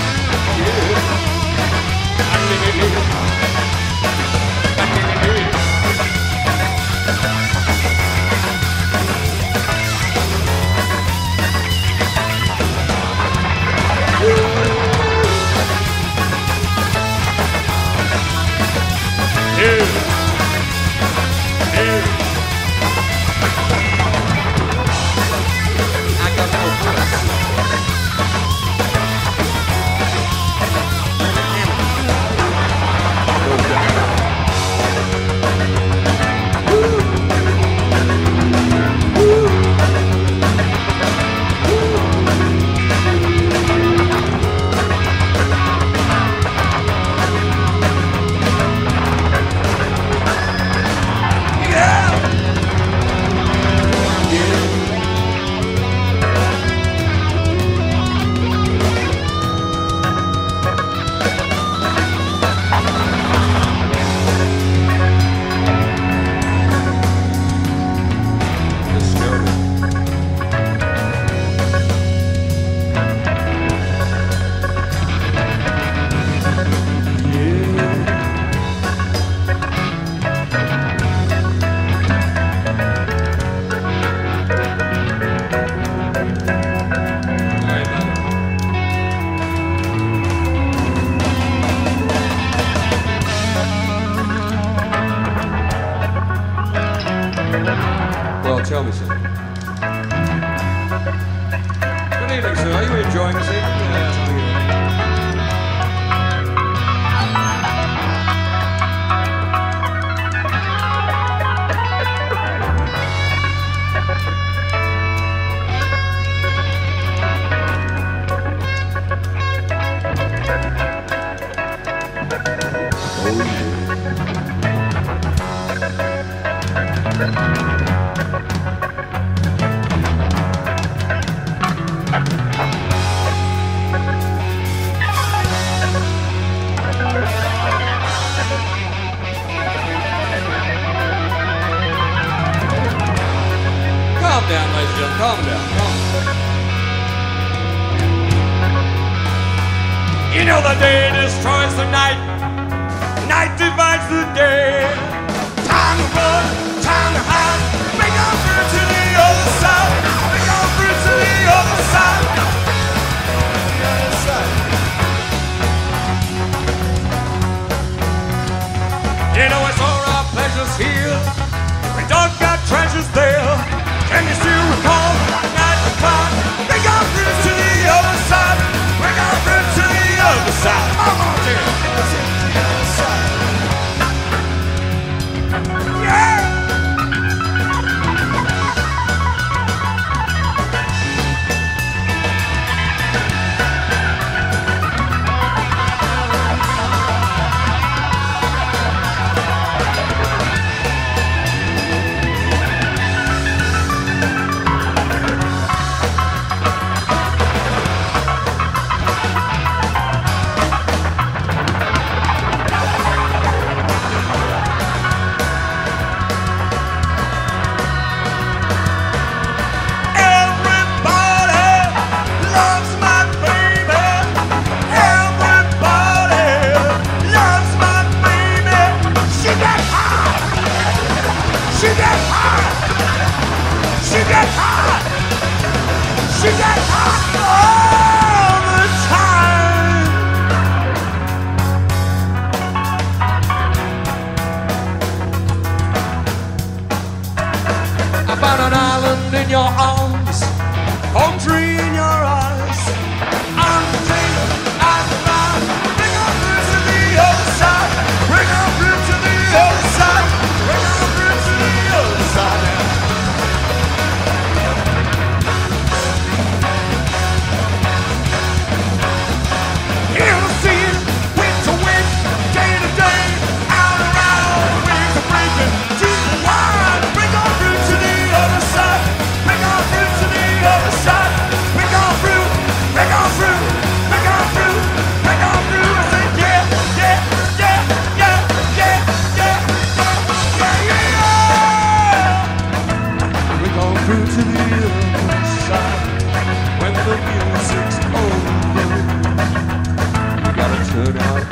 Well, tell me something. Good evening, sir. Are you enjoying this evening? Calm down, ladies and gentlemen. Calm down. You know the day destroys the night. Night divides the day. Time to run, time to hide. Make our through to the other side. Make our through to the other side. You know it's all our pleasures here. We don't got treasures there. Can you still recall the night we fought? Make our through to the other side. Make our through to the other side. Come on, dear.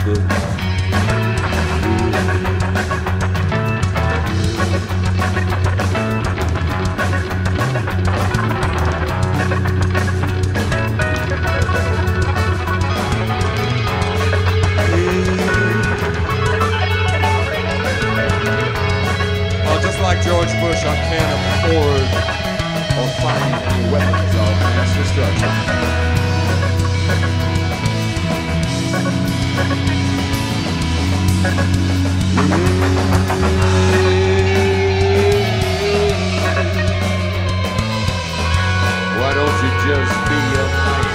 Like George Bush, I can't afford or find any weapons of mass destruction. Why don't you just be a man?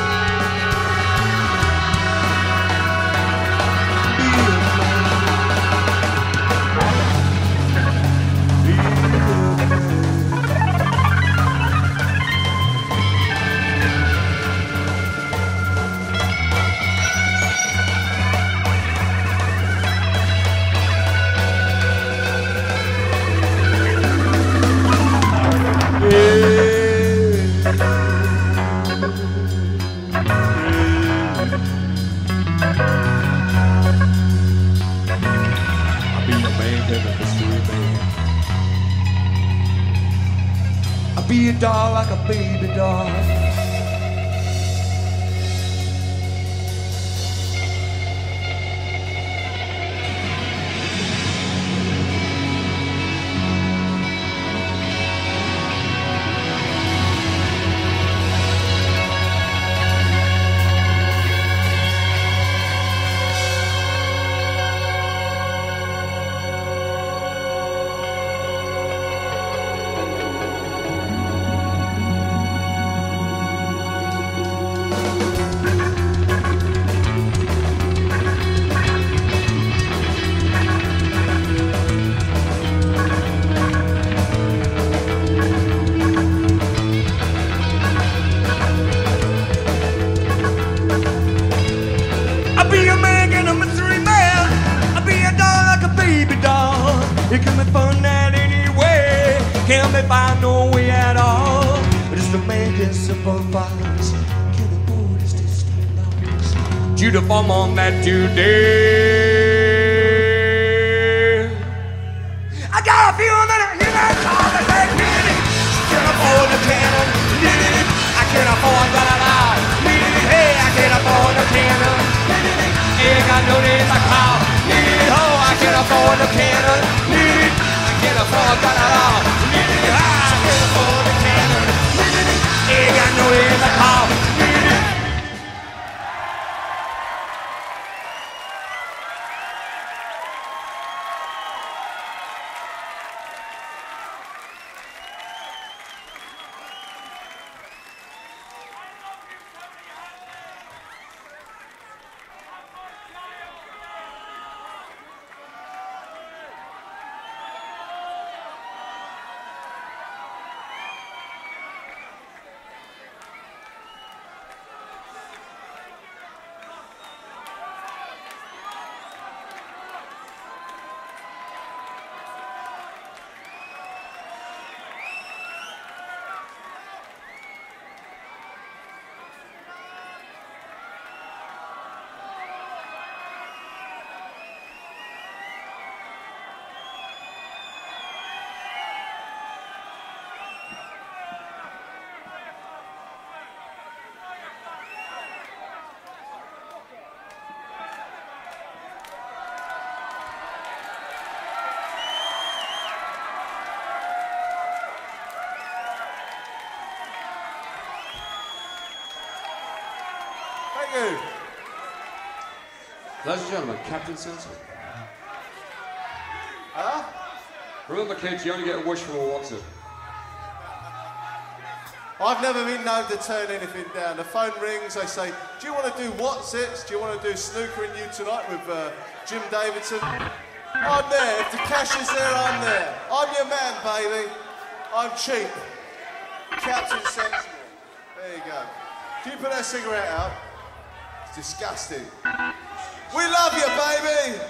Be a doll like a baby doll. It can be fun at any way, can't be find no way at all. Just a man can sympathize, can afford his distant loss. Due to form on that today. I got a feeling that I hear that call that make me. Can't afford the cannon, I can't afford that. Hey, I can't afford the cannon. Hey, I know there's a call. Oh, I can't afford the cannon. I can't afford that at all. I can't afford the cannon. Hey, I know there's a call. Thank you. Ladies and gentlemen, Captain Sensor. Huh? Remember, kids, you only get a wish from a what's it. I've never been known to turn anything down. The phone rings, they say, do you want to do what's it? Do you want to do snooker and you tonight with Jim Davidson? I'm there. If the cash is there, I'm there. I'm your man, baby. I'm cheap. Captain Sensible. There you go. Can you put that cigarette out? It's disgusting. We love you, baby.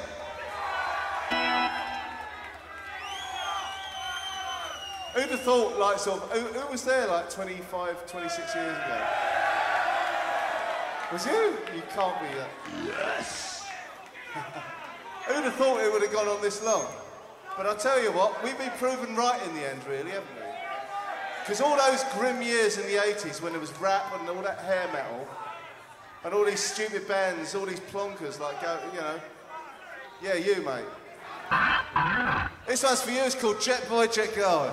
Who'd have thought, like, sort of, who was there, like, 25, 26 years ago? Was you? You can't be that. Yes. Who'd have thought it would have gone on this long? But I'll tell you what, we've been proven right in the end, really, haven't we? Because all those grim years in the 80s when there was rap and all that hair metal, and all these stupid bands, all these plonkers, like, you know. Yeah, you, mate. This one's for you, it's called Jet Boy, Jet Girl.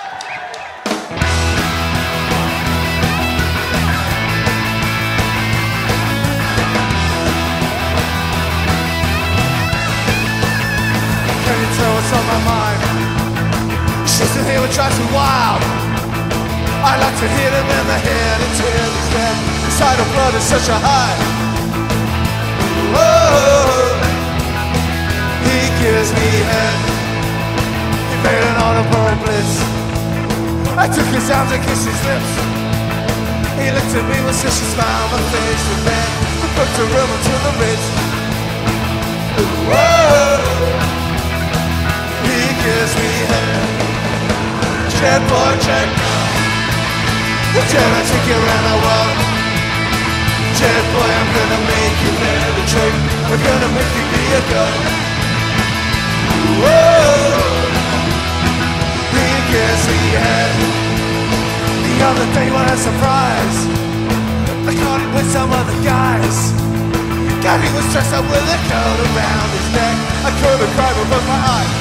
Can you tell what's on my mind? She's in here, what drives me wild. I like to hit him in the head until he's dead. Inside of blood is such a high. Whoa, he gives me head. He made an audible bliss. I took his arms and kissed his lips. He looked at me with such a smile on my face. And then we booked a room into the Ritz. Whoa, he gives me head. Jet boy, jet girl. The jet I take you around the world. Jet boy, I'm gonna make you penetrate. I'm gonna make you be a girl. Whoa, he gives me head. The other day when I surprise, I caught him with some other guys. God, he was dressed up with a coat around his neck. I couldn't cry but broke my eye.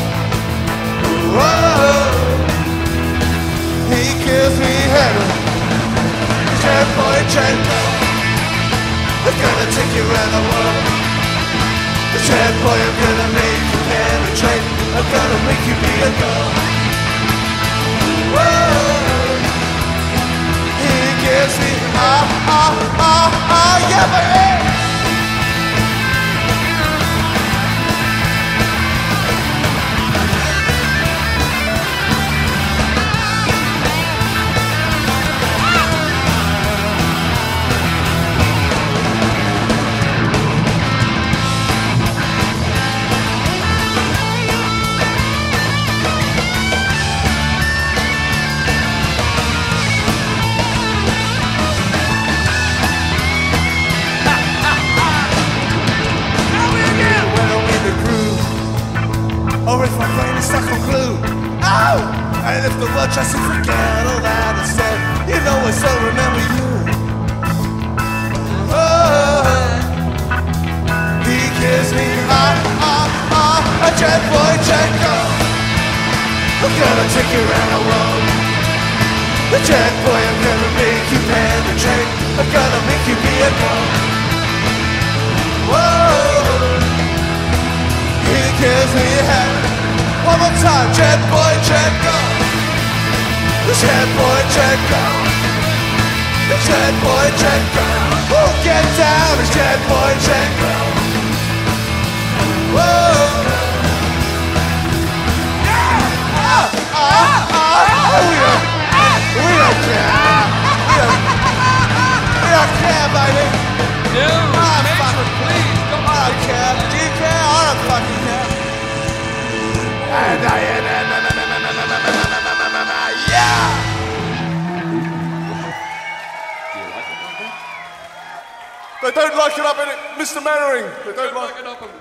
Whoa, he gives me heaven. Jet boy, jet girl. I'm gonna take you around the world. The jet boy, I'm gonna make you penetrate. I'm gonna make you be a girl. Whoa, he gives me yeah, baby. Or if my brain is stuck on glue. Oh! And if the world tries to forget all that I said, you know I still remember you. Oh, he gives me a jet boy, jet girl. I'm gonna take you around the world. The jet boy, I'm gonna make you penetrate. I'm gonna make you be a girl. Whoa, he gives me heaven. One more time, jet boy, jet girl. The jet boy, jet girl. The jet boy, jet girl. Whoa, get down, the jet boy, jet girl. Whoa. We don't care. We don't care, baby. No, Matron, please, don't I don't care. Do you care? I don't fucking care. And yeah! Do you like it, Michael? They don't like it up in it, Mr. Mannering. They don't like Like it up.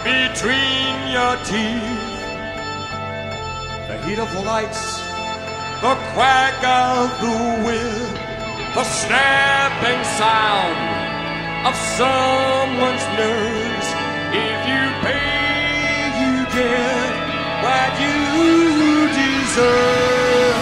between your teeth. The heat of the lights, the crack of the whip, the snapping sound of someone's nerves. If you pay, you get what you deserve.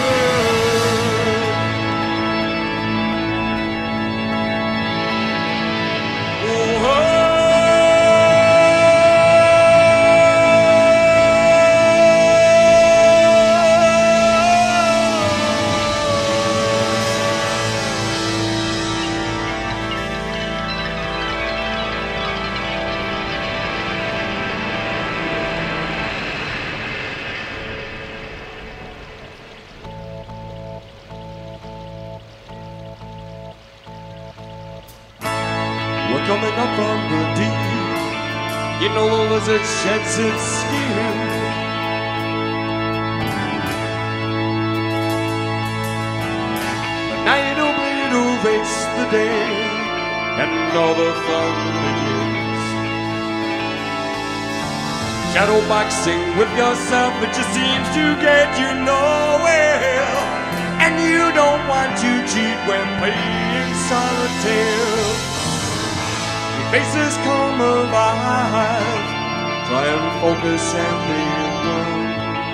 We're coming up from the deep. You know the lizard sheds its skin. The night obliterates the day, and all the fun begins. Shadow boxing with yourself, it just seems to get you nowhere. And you don't want to cheat when playing solitaire. Faces come alive. Try and focus and be alone.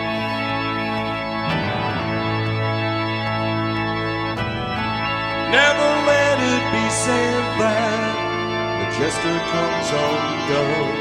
Never let it be said that the jester comes undone.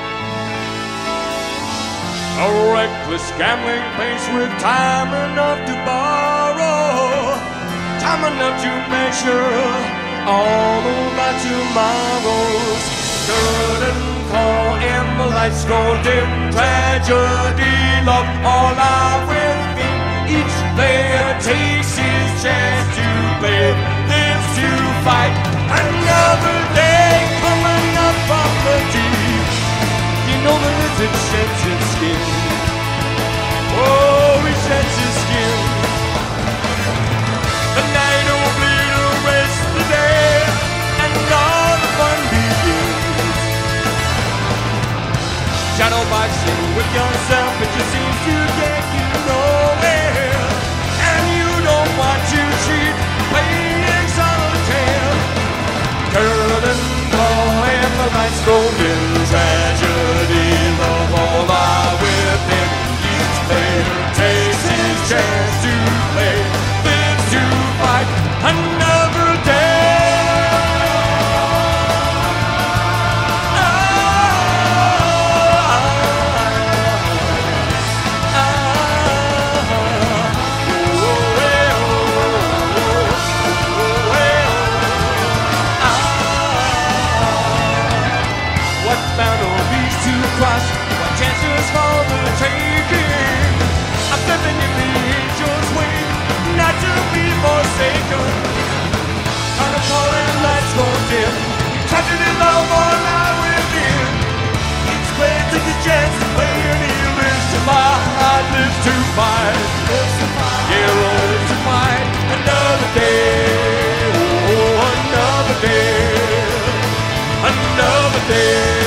A reckless gambling pace with time enough to borrow, time enough to measure all of our tomorrows. Curtain call and the lights go dim. Tragedy, love, all are within. Each player takes his chance to play, lives to fight. Another day coming up from the deep. You know the lizard sheds its skin. Oh, he sheds his skin. The night obliterates the day, and all the fun begins. Shadow boxing with yourself, it just seems to get you nowhere. And you don't want to cheat, playing solitaire. Curtain call and the lights go dim. Tragedy, love, all are within. Each player takes his chance to play, lives to fight another day. What boundaries to cross? What chances for the taking? I'm stepping in the angel's way, not to be forsaken. On the falling lights go dim, tragedy, love, all lie within. Each player takes a chance to play, and he lives to fight, lives to fight. Yeah, lives to fight another day. Oh, another day, another day.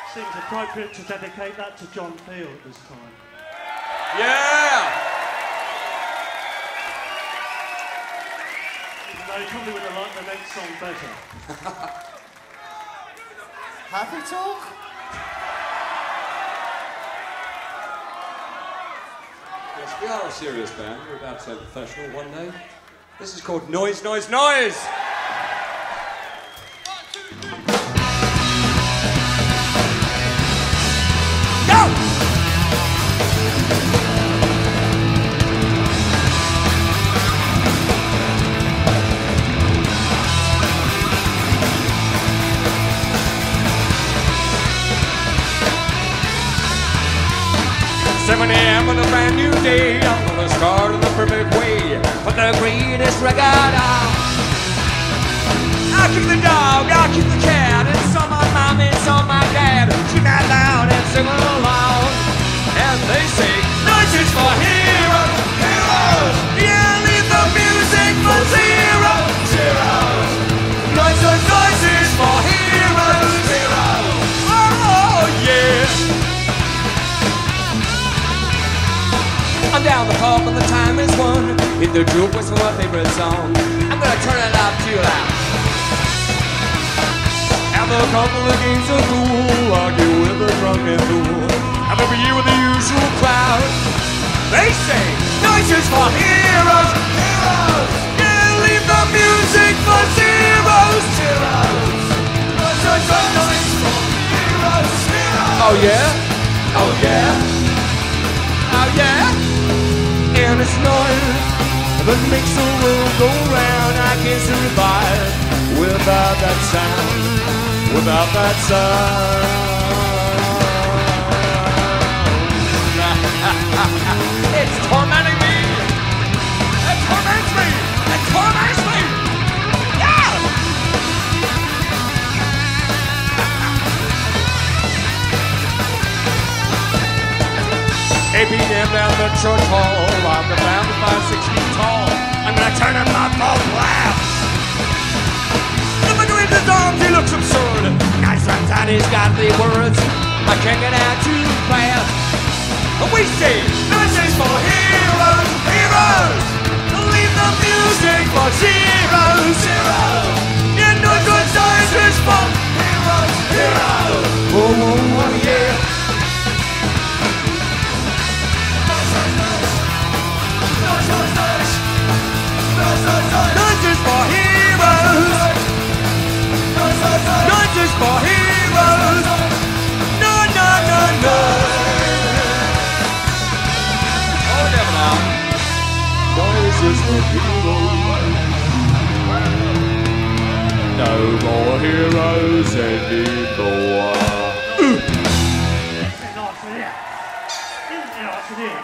Seems appropriate to dedicate that to John Peel at this time. Yeah! Even though he probably would have liked the next song better. Happy Talk? Yes, we are a serious band. We're about to turn professional one day. This is called Noise, Noise, Noise! Go! 7 a.m. on a brand new day, I'm gonna start in the perfect way. Put the greatest record on. I'll keep the dog, I'll keep the cat. It's on my mom, it's on my dad. Scream out loud and sing along. And they say, noise is for heroes, heroes. Yeah, leave the music for zeros, zeros. Noise, noise, noise is for heroes, heroes. Oh, yeah. I'm down the pub and the time is one. Hit the juke with my favorite song. I'm gonna turn it up too loud. Have a couple of games of pool, argue with a drunken fool. Have a beer with the usual crowd. They say, noise is for heroes, heroes. Yeah, leave the music for zeros, zeros. Noise, noise, noise, noise for heroes, heroes. Oh yeah? Oh yeah? Oh yeah? And it's noise that makes the world go round. I can't survive without that sound, without that sound. It's tormenting me. It torments me. It torments me. Yeah. ABM down the church hall. I'm the bound 5, 6 feet tall. I'm gonna turn him up all laugh. Look at his arms, he looks absurd. Nice runs out, he's got the words. I can't get out too fast. We say, this is for heroes, heroes. Leave the music for zeros, zeros. Yeah, no good science is for heroes, heroes. Oh, oh, oh, yeah. Noise is for heroes. Noise is for heroes. No, no, no, no. Oh, never now. Noise is for heroes. No more heroes anymore. Isn't it nice in here? Isn't it nice in here?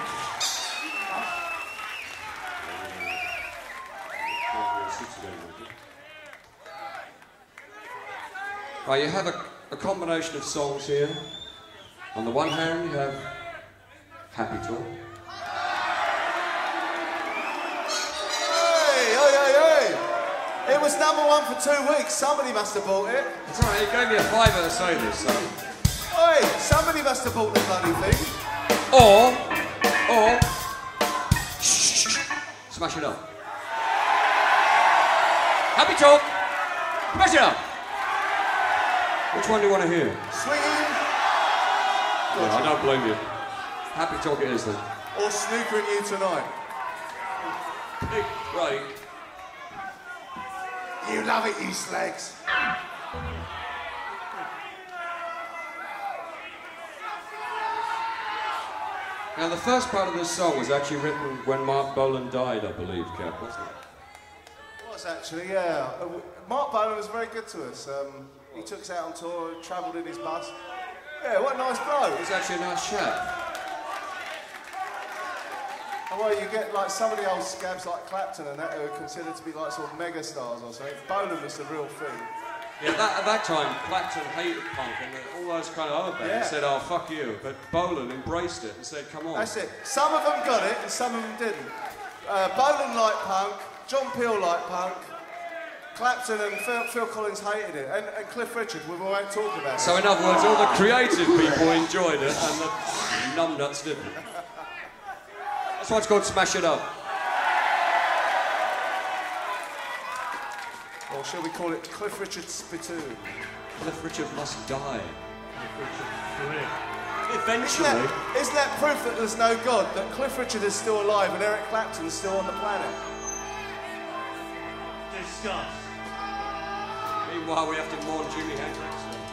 Right, you have a combination of songs here. On the one hand, you have Happy Talk. Hey! It was #1 for 2 weeks. Somebody must have bought it. It's alright, he gave me a fiver to say this, so. Oi! Somebody must have bought the bloody thing. Or, shh, smash it up. Happy Talk, smash it up. Which one do you want to hear? Swinging. Yeah, I don't blame you. Happy Talk it is then. Or snookering you tonight. Right. You love it, you slags. Now the first part of this song was actually written when Mark Bolan died, I believe, Kev, wasn't it? It was actually, yeah. Mark Bolan was very good to us. He took us out on tour, travelled in his bus. Yeah, what a nice bloke. It was actually a nice chat. And well, you get like some of the old scabs like Clapton and that who are considered to be like sort of mega stars or something. Bolan was the real thing. Yeah, at that time, Clapton hated punk and all those kind of other bands said, oh, fuck you. But Bolan embraced it and said, come on. That's it. Some of them got it and some of them didn't. Bolan liked punk, John Peel liked punk, Clapton and Phil Collins hated it, and Cliff Richard, we won't talk about it. So in other words, all the creative people enjoyed it and the numbnuts didn't. That's why it's called Smash It Up. Or shall we call it Cliff Richard's spittoon? Cliff Richard must die. Brilliant. Eventually. Isn't that proof that there's no God, that Cliff Richard is still alive and Eric Clapton's still on the planet? Discuss. Meanwhile, we have to mourn Jimi Hendrix.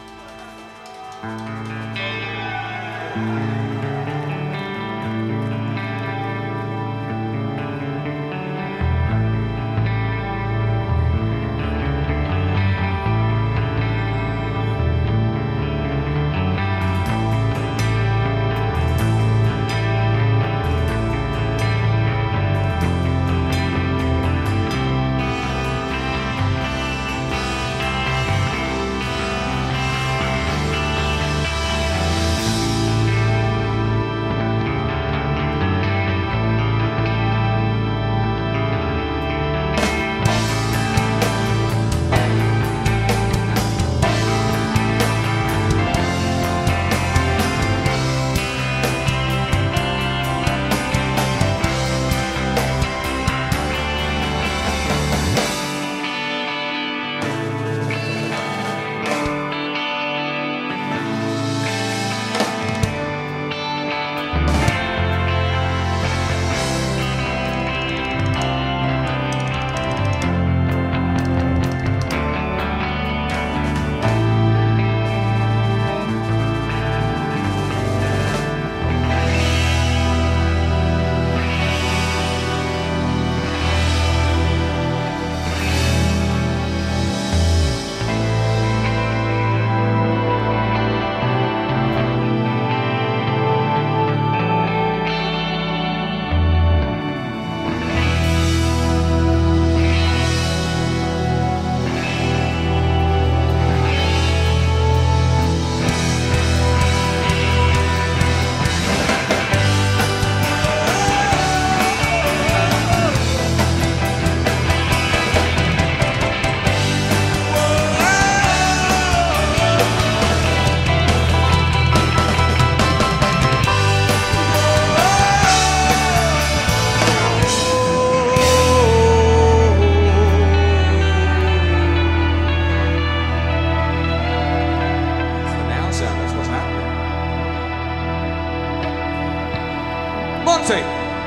Monty.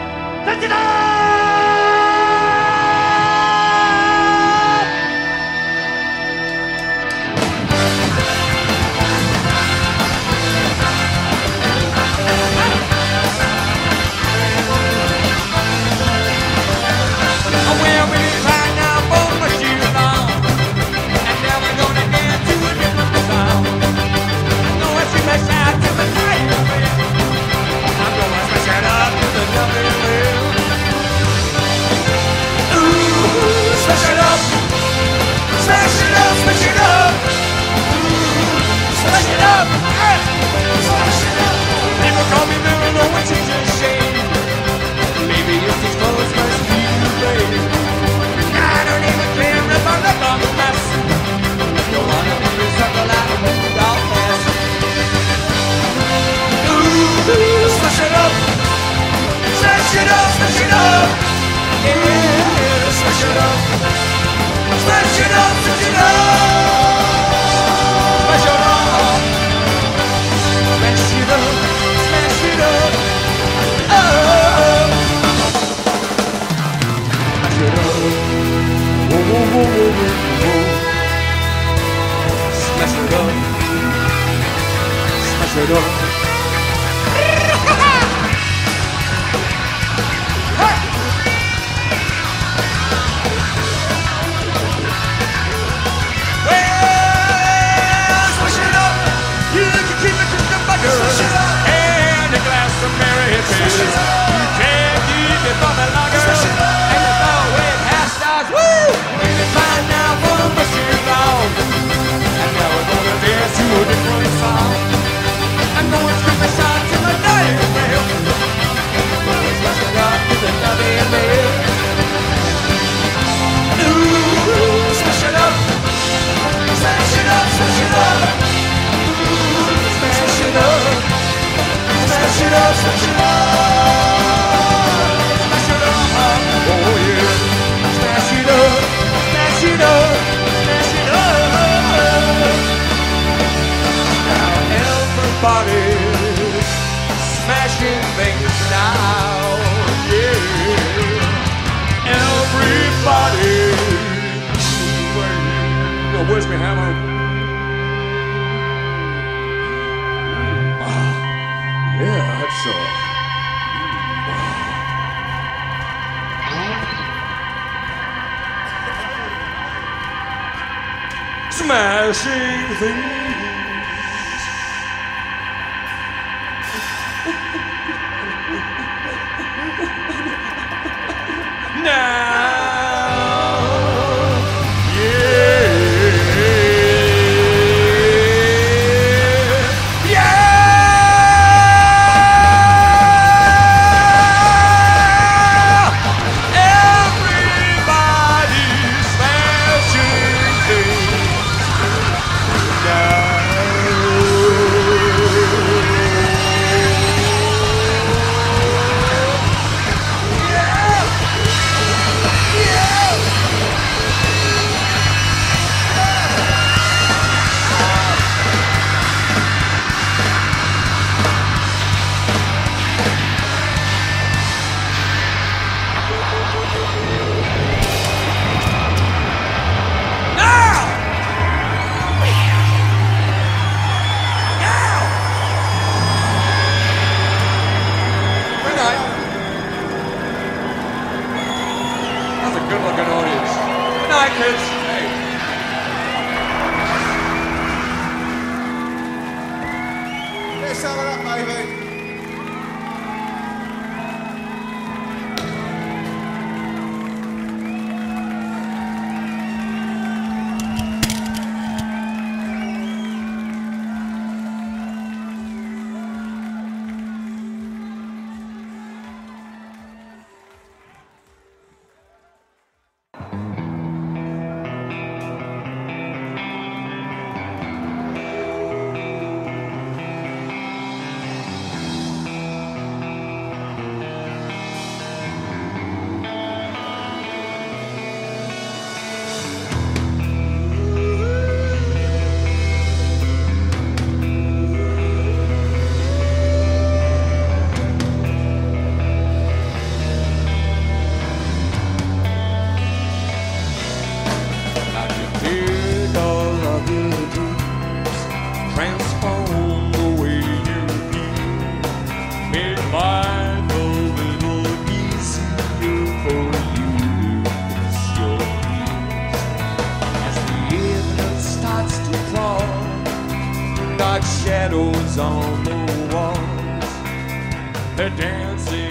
Set it up! I'm going smash it up, smash it up, oh yeah. Smash it up, smash it up, smash it up. Now everybody's smashing things now, yeah. Everybody. Where's my hammer? Yeah, that's smashing things. Shadows on the walls, they're dancing